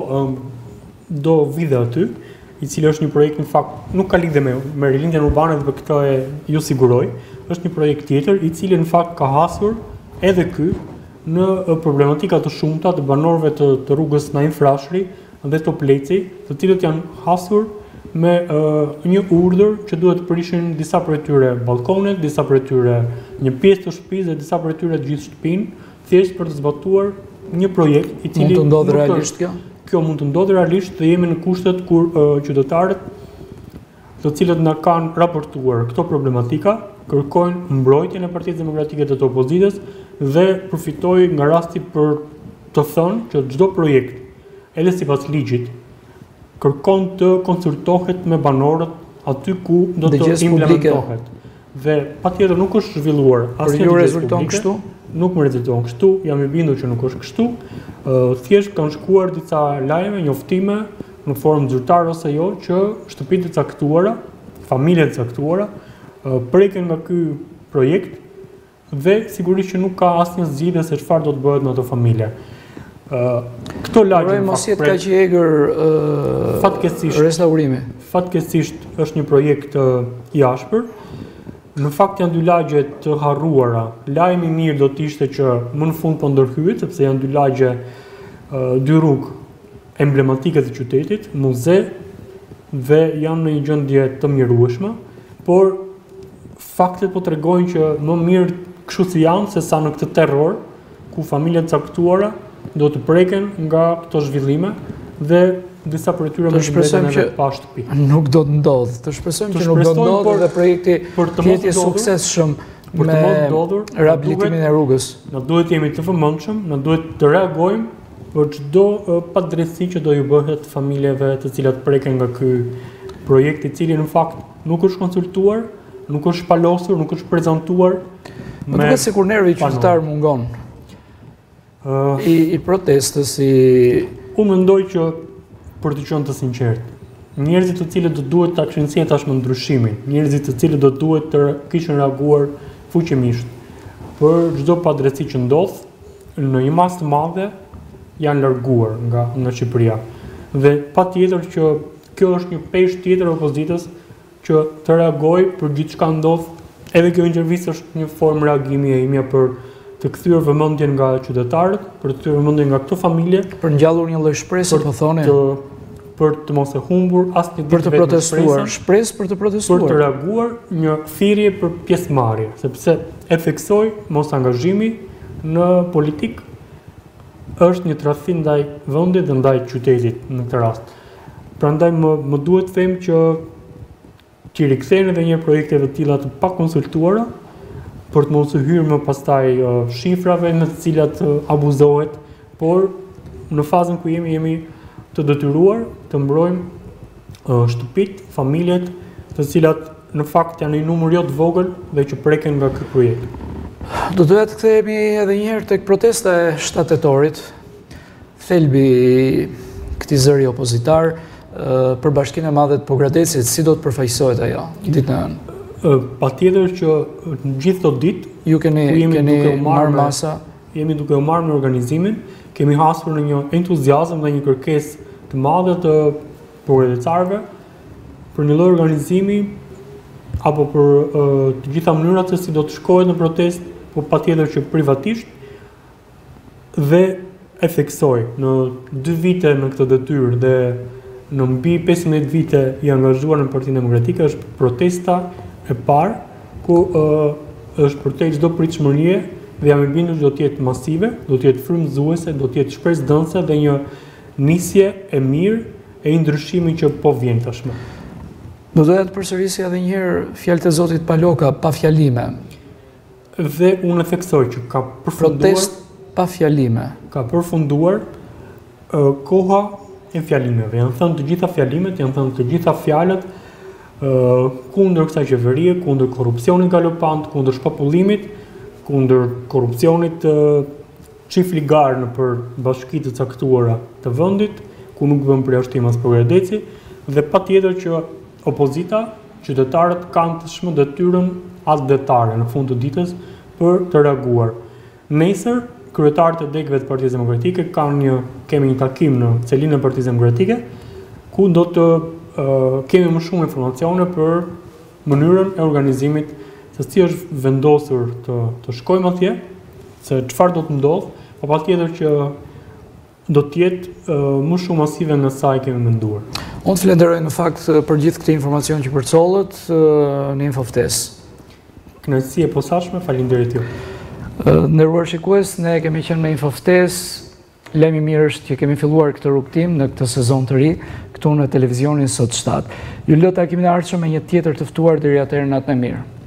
do vide aty, i cili është një projekt në fakt nuk ka lidhje me rilindjen urbane dhe këtë ju siguroj, është një projekt tjetër i cili në fakt ka hasur edhe ky në problematika të shumta të banorëve të rrugës Naim Frashëri dhe Topleci, të cilët janë hasur me një urdhër që duhet të prishin disa prej tyre balkonet, disa prej tyre një pjesë të shtëpisë dhe disa prej tyre gjithë shtëpinë, thjesht për të zbatuar një projekt i cili mund të ndodhë realisht kjo? Kjo mund të ndodhë realisht dhe jemi në kushtet kur qytetarët të cilët na kanë raportuar këto problematika kërkojnë mbrojtjen e Partisë Demokratike të opozitës dhe përfitojnë nga rasti për të thënë që çdo projekt, edhe sipas ligjit, kërkon të konsultohet me banorët aty ku do të implementohet. Dhe patjetër nuk është zhvilluar asnjë rezulton kështu. Nuk më rezulton kështu, jam i bindur që nuk është kështu. Thjesht kanë shkuar disa lajme, njoftime në formë zyrtare ose jo, që shtëpitë të caktuara, familjet të caktuara preken nga ky projekt dhe sigurisht që nuk ka asnjë zgjidhje se çfarë do të bëhet në ato familje. Këto lagje mos jetë kaq i egër restaurimi. Fatkeqësisht është një projekt i ashpër. Në fakt janë dy lagje të harruara. Lajmi i mirë do të ishte që më në fund po ndërhyet, sepse janë dy lagje, dy rrugë emblematike të qytetit, muze dhe janë në një gjendje të mjerueshme, por faktet po tregojnë që më mirë kështu si janë se sa në këtë terror ku familjet caktuara do të preken nga këto zhvillime dhe disa për tyre më shpresojmë që pa shtëpi. Nuk do të ndodhë. Të shpresojmë që nuk do të ndodhë dhe projekti të jetë suksesshëm me rehabilitimin e rrugës. Na duhet jemi të vëmendshëm, na duhet të reagojmë për çdo padrejtësi që do ju bëhet familjeve të cilat preken nga ky projekt i cili në fakt nuk është konsultuar, nuk është shpalosur, nuk është prezantuar. Më duket sikur nervi qytetar mungon. I protestës, Unë mendoj që për të qenë të sinqert, njerëzit të cilët do duhet ta këshillnin tashmë ndryshimin, njerëzit të cilët do duhet të kishin reaguar fuqimisht për çdo padrejti që ndodh, në një masë të madhe janë larguar nga Shqipëria. Dhe patjetër që kjo është një peshë tjetër e opozitës që të reagojë për gjithçka ndodh. Edhe kjo intervistë është një formë reagimi e imja për të kthyer vëmendjen nga qytetarët, për të kthyer vëmendjen nga këto familje, për ngjallur një lloj shpresë, po thonë, për të mos e humbur asnjë ditë për të protestuar, shpresë për të protestuar, për të reaguar një thirrje për pjesëmarrje, sepse e theksoj mos angazhimi në politik është një tradhtim ndaj vendit dhe ndaj qytetit në këtë rast. Prandaj më duhet të them që i rikthehen edhe një projekteve të tilla të pakonsultuara për të mos u hyrë më pastaj shifrave në të cilat abuzohet, por në fazën ku jemi të detyruar të mbrojmë shtëpitë, familjet, të cilat në fakt janë një numër jo të vogël dhe që preken nga ky projekt. Do doja të kthehemi edhe një herë tek protesta e 7 tetorit, thelbi i këtij zëri opozitar për Bashkinë e Madhe të Pogradecit, si do të përfaqësohet ajo ditën e hënë? Patjetër që në gjithë këto ditë ju keni marrë masa, jemi duke u marrë në organizimin, kemi hasur në një entuziazëm dhe një kërkesë të madhe të pogradecarëve për një lloj organizimi apo për të gjitha mënyrat se si do të shkohet në protestë, por patjetër që privatisht dhe e theksoj në 2 vite në këtë detyrë dhe në mbi 15 vite i angazhuar në Partinë Demokratike, është protesta e parë ku është përtej çdo pritshmërie dhe jam i bindur që do të jetë masive, do të jetë frymëzuese, do të jetë shpresdhënëse dhe një nisje e mirë e ndryshimi që po vjen tashmë. Do doja të përsërisja edhe një herë fjalët e Zotit Paloka, pa fjalime. Dhe unë e theksoj që ka përfunduar protest pa fjalime. Ka përfunduar koha e fjalimeve. Janë thënë të gjitha fjalimet, janë thënë të gjitha fjalët kundër kësaj qeverie, kundër korrupsionit galopant, kundër shpopullimit, kundër korrupsionit çiftligar nëpër bashkitë të caktuara të vendit, ku nuk bën përjashtim as Pogradeci, dhe patjetër që opozita, qytetarët kanë tashmë detyrën atdetare në fund të ditës për të reaguar. Nesër, kryetarët e degëve të Partisë Demokratike kemi një takim në celinë e Partisë Demokratike, ku do të kemi më shumë informacione për mënyrën e organizimit, se si është vendosur të shkojmë atje, se çfarë do të ndodh, por patjetër që do të jetë më shumë masive nga sa i kemi menduar. Unë të falenderoj në fakt për gjithë këtë informacion që përcollët në Infoftes. Kënaqësi e posaçme, faleminderit ju. Nderuar shikues, ne kemi qenë me Infoftes. Lajmi mirë është që kemi filluar këtë rrugtim në këtë sezon të ri këtu në televizionin Sot 7. Ju lë takimin e ardhshëm me një tjetër të ftuar deri atëherë natën e mirë.